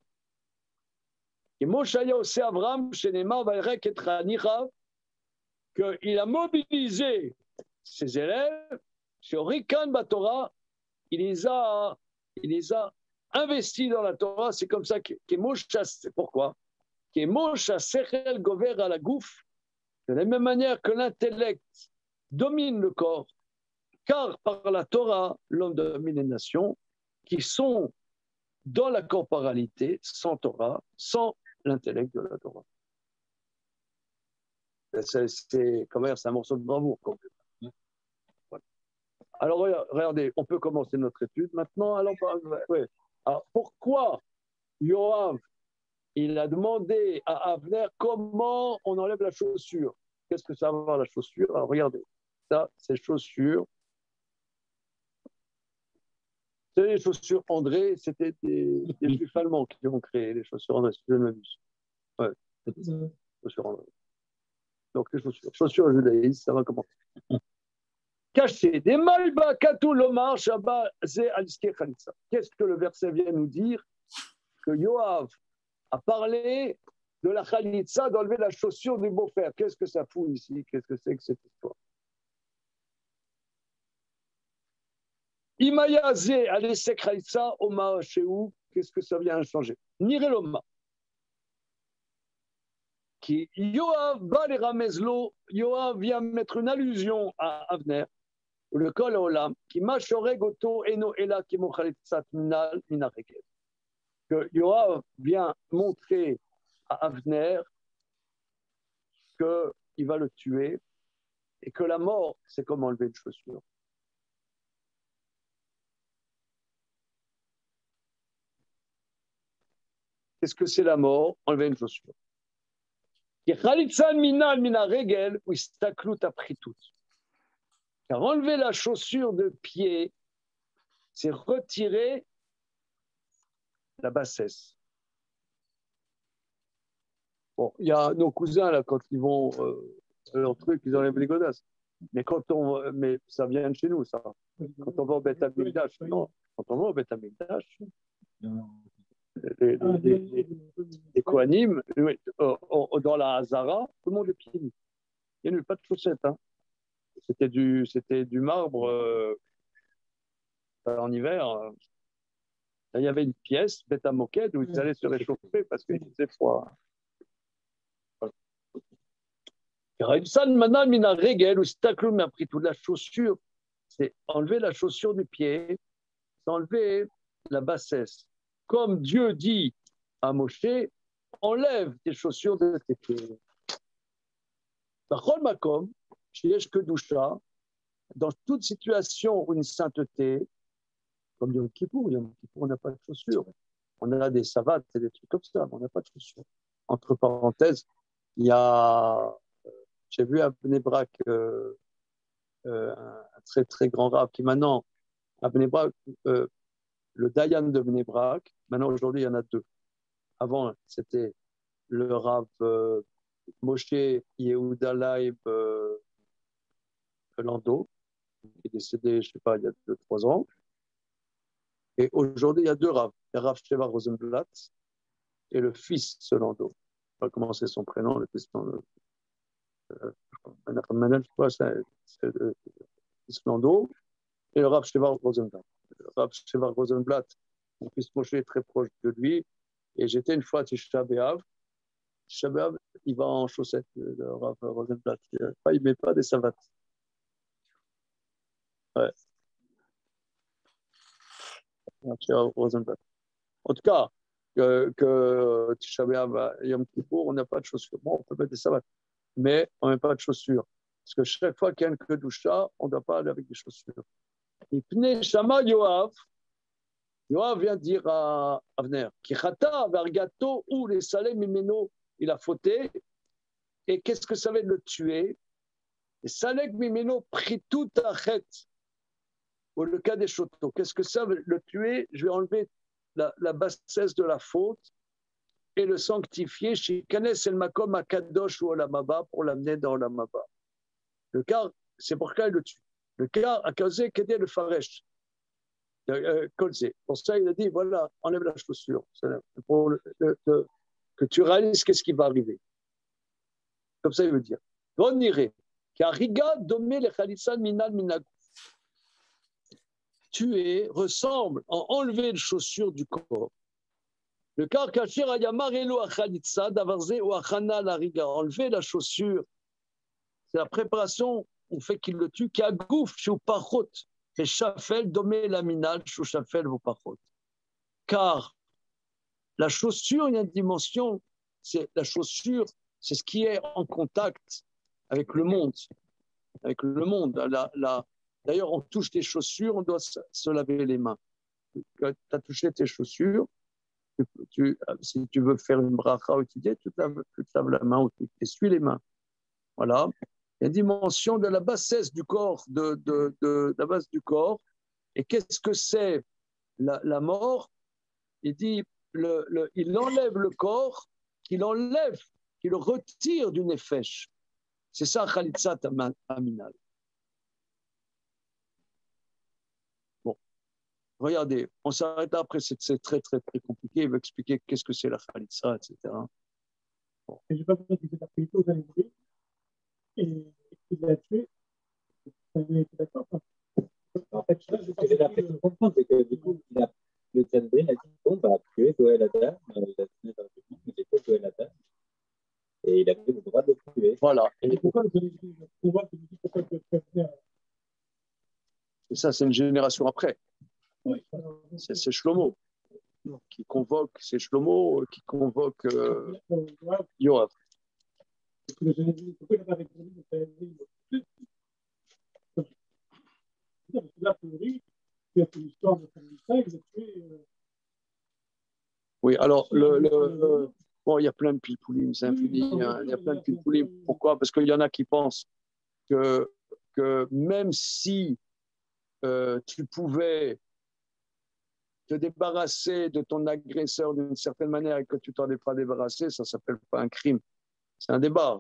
Et Moshaya aussi Avram, chez Neymar, Vairek et Tranicha, qu'il a mobilisé ses élèves sur Rikan Batorah, il les a investis dans la Torah. C'est comme ça que Moshe, c'est pourquoi que Moshe Sechel Gover à la Gouf, de la même manière que l'intellect domine le corps, car par la Torah, l'homme domine les nations qui sont dans la corporalité, sans Torah, sans l'intellect de la Torah. C'est quand même un morceau de bravoure. Voilà. Alors regardez, on peut commencer notre étude maintenant. Alors pourquoi Yoav il a demandé à Avner comment on enlève la chaussure? Qu'est-ce que ça va avoir la chaussure? Alors regardez, ça, ces chaussures. C'est les chaussures André, c'était des juifs allemands qui ont créé les chaussures André, si je ne m'abuse. Ouais, chaussures André. Donc les chaussures judaïstes, ça va commencer. Caché, des malba katou lomar shabba ze aliske khalitsa. Qu'est-ce que le verset vient nous dire? Que Yoav a parlé de la khalitsa, d'enlever la chaussure du beau-frère. Qu'est-ce que ça fout ici? Qu'est-ce que c'est que cette histoire? Imayaze alesek khalitsa oma shehu. Qu'est-ce que ça vient changer? Nireloma. Qui Yoav ba les ramezlo. Yoav vient mettre une allusion à Avner. Le kol olam qui machoreg oto eno ela ki mochalitzat minal minaregel. Que Yoav vient montrer à Avner qu'il va le tuer et que la mort, c'est comme enlever une chaussure. Qu'est-ce que c'est la mort? Enlever une chaussure. Car enlever la chaussure de pied, c'est retirer la bassesse. Bon, il y a nos cousins, là, quand ils vont leur truc, ils enlèvent les godasses. Mais mais ça vient de chez nous, ça. Quand on va au Beth Amikdash, non. Quand on va au Beth Amikdash, les Kohanim, dans la Hazara, tout le monde est pieds nus. Il n'y avait pas de chaussettes. Hein. C'était du marbre en hiver. Là, il y avait une pièce, Beth Amoked, où ils allaient se réchauffer parce qu'il faisait froid. a pris toute la chaussure, c'est enlever la chaussure du pied, c'est enlever la bassesse. Comme Dieu dit à Moshe, enlève tes chaussures de tes pieds. Dans toute situation où une sainteté, comme Yom Kippour, on n'a pas de chaussures. On a des savates et des trucs comme ça, mais on n'a pas de chaussures. Entre parenthèses, il y a, j'ai vu à Bnei Brak un très très grand rave qui maintenant, à Bnei Brak, le Dayan de Bnei Brak, maintenant aujourd'hui il y en a deux. Avant c'était le rave Moshe Yehuda Leib Lando, qui est décédé, je ne sais pas, il y a 2-3 ans. Et aujourd'hui, il y a 2 Rav. Il y a Rav Sheva Rosenblatt et le fils de Lando. Je ne sais pas comment c'est son prénom, le fils de Manel, je crois, c'est le fils de Lando, et le Rav Sheva Rosenblatt. Le Rav Sheva Rosenblatt, mon fils Moshe est très proche de lui. Et j'étais une fois à Tisha B'Av. Tisha B'Av, il va en chaussettes, le Rav Rosenblatt. Il ne met pas des savates. Ouais. Rosenblatt. En tout cas, que Tisha B'Av, Yom Kippour, on n'a pas de chaussures. Bon, on peut mettre des savates, mais on n'a pas de chaussures. Parce que chaque fois qu'il y a une kedusha, on ne doit pas aller avec des chaussures. Et Pnei Shama Yoav vient dire à Avner, Kichata, Vergato, ou les Salem Mimeno, il a fauté. Et qu'est-ce que ça veut le tuer? Et Salek Mimeno prit tout à chet. Ou le cas des chotos. Qu'est-ce que ça veut le tuer? Je vais enlever la bassesse de la faute et le sanctifier chez Kanes el Makom à Kadosh ou Olamaba pour l'amener dans Olamaba. Le cas, c'est pourquoi il le tue. Le cas a causé qu'aider le Faresh. Kolzé. Pour ça, il a dit voilà, enlève la chaussure. Pour que tu réalises qu'est-ce qui va arriver. Comme ça, il veut dire. On irait. Car Riga domé les Khalitsa minal minag. Tuer ressemble à enlever les chaussures du corps. Le car kachir ayamarelo a Khalitsa d'avarze ou achana la Riga. Enlever la chaussure, c'est la préparation, on fait qu'il le tue, qui a gouf, chou parchot. Et Shafel domé la minal, chou Shafel vos parchot. Car la chaussure, il y a une dimension, c'est la chaussure, c'est ce qui est en contact avec le monde. Avec le monde. D'ailleurs, on touche tes chaussures, on doit se laver les mains. Quand tu as touché tes chaussures, si tu veux faire une bracha ou étudier, tu te laves la main ou tu t'essuies les mains. Voilà. Il y a une dimension de la bassesse du corps, de la base du corps. Et qu'est-ce que c'est la mort? Il dit, il enlève le corps, qu'il enlève, qu'il le retire du nefesh. C'est ça, Khalitsa Aminal. Bon, regardez, on s'arrête après, c'est très, très, très compliqué. Il veut expliquer qu'est-ce que c'est la Khalitsa, etc. Bon. Je n'ai pas compris que c'est appelé aux animaux et il l'a tué. Vous êtes d'accord? En fait, ce que j'ai l'impression de comprendre, c'est que du coup, le Tzadbé a dit bon, bah, tuer Goël Adam, il a donné dans le document, mais c'était Goël Adam. Et il avait le droit de le tuer. Voilà. Et pourquoi vous avez dit pourquoi et ça, c'est une génération après. Oui. C'est Shlomo qui convoque, c'est Shlomo qui convoque Yoav. Pourquoi il n'a pas répondu? Parce que là, théorie, il y a une histoire de Khalitsa, il a tué. Oui, alors, bon, il y a plein de pilpoulim, c'est infini, il y a plein de pilpoulim. Pourquoi? Parce qu'il y en a qui pensent que même si tu pouvais te débarrasser de ton agresseur d'une certaine manière et que tu t'en es pas débarrassé, ça ne s'appelle pas un crime. C'est un débat.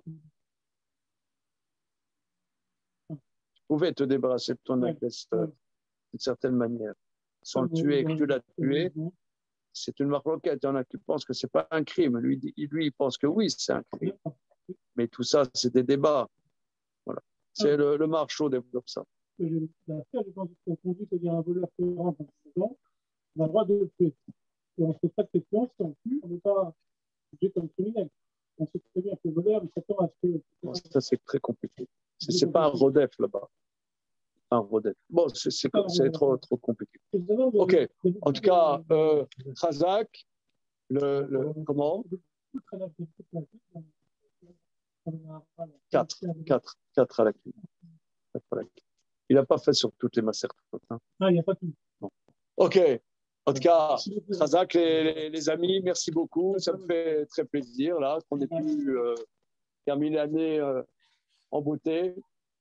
Tu pouvais te débarrasser de ton agresseur d'une certaine manière sans le tuer et que tu l'as tué. C'est une marloquette. Il y en a qui pensent que ce n'est pas un crime. Lui, il pense que oui, c'est un crime. Mais tout ça, c'est des débats. Voilà. C'est le marchot développe ça. La sphère, je pense qu'on dit qu'il y a un voleur qui rentre dans ans, on a le droit de le tuer. Et on ne se pose pas de questions, si on tue, on n'est pas jugé comme criminel. On sait très bien que le voleur, il s'attend à ce que. Ça, c'est très compliqué. Ce n'est pas un rodef là-bas. Un rodef. Bon, c'est trop compliqué. OK. En tout cas, Khazak, comment 4 à la clé. Il n'a pas fait sur toutes les massères. Ah, il n'y a pas tout. Bon. OK. En tout cas, Khazak, les amis, merci beaucoup. Ça me fait très plaisir là qu'on ait pu terminer l'année en beauté.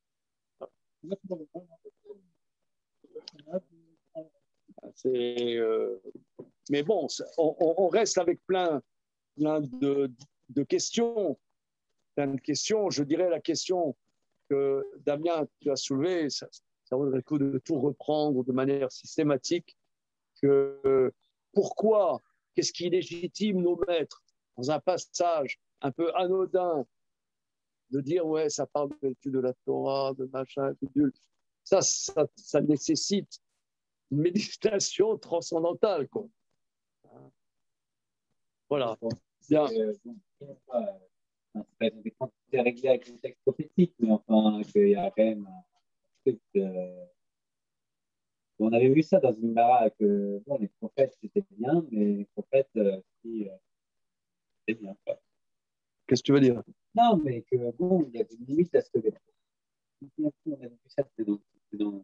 Mais bon, on reste avec plein de questions. Plein de questions. Je dirais la question que, Damien, tu as soulevé, ça vaudrait le coup de tout reprendre de manière systématique. Pourquoi, qu'est-ce qui légitime nos maîtres dans un passage un peu anodin de dire ouais, ça parle de l'étude de la Torah, de machin, de ça nécessite une méditation transcendantale, quoi. Voilà. Bien. C'est réglé avec le texte prophétique, mais enfin, qu'il y a quand même un truc de... On avait vu ça dans une Mara que bon, les prophètes c'était bien, mais les prophètes c'était bien. Quoi. Qu'est-ce que tu veux dire? Non, mais que bon, il y a une limite à ce que les prophètes. On avait vu ça, c'était dans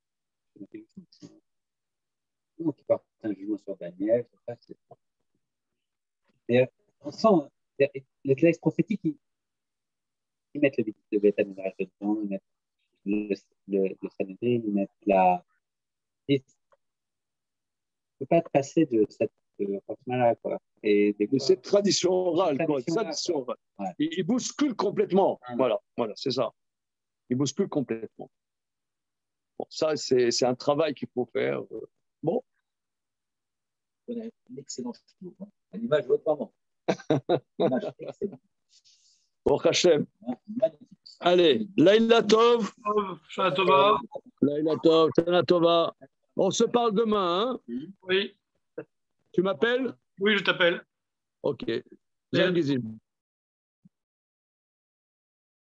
qui porte un jugement sur Daniel, tout ça, c'est... Et on sent les textes prophétiques, ils mettent le Beth Midrash dedans, ils mettent le Sanhédrin, ils mettent la. Il ne peut pas passer de cette force-là, quoi. De cette tradition orale, quoi. Tradition orale. Ouais. Il bouscule complètement. Voilà, c'est ça. Il bouscule complètement. Bon, ça, c'est un travail qu'il faut faire. Bon. On a une excellente l'image autrement. L'image excellente. Bon, Hachem. Allez, Laïla Tov. Shana Tova. Laïla Tov, Shana Tova. On se parle demain, hein? Oui. Tu m'appelles? Oui, je t'appelle. Ok. Bien, Gizim.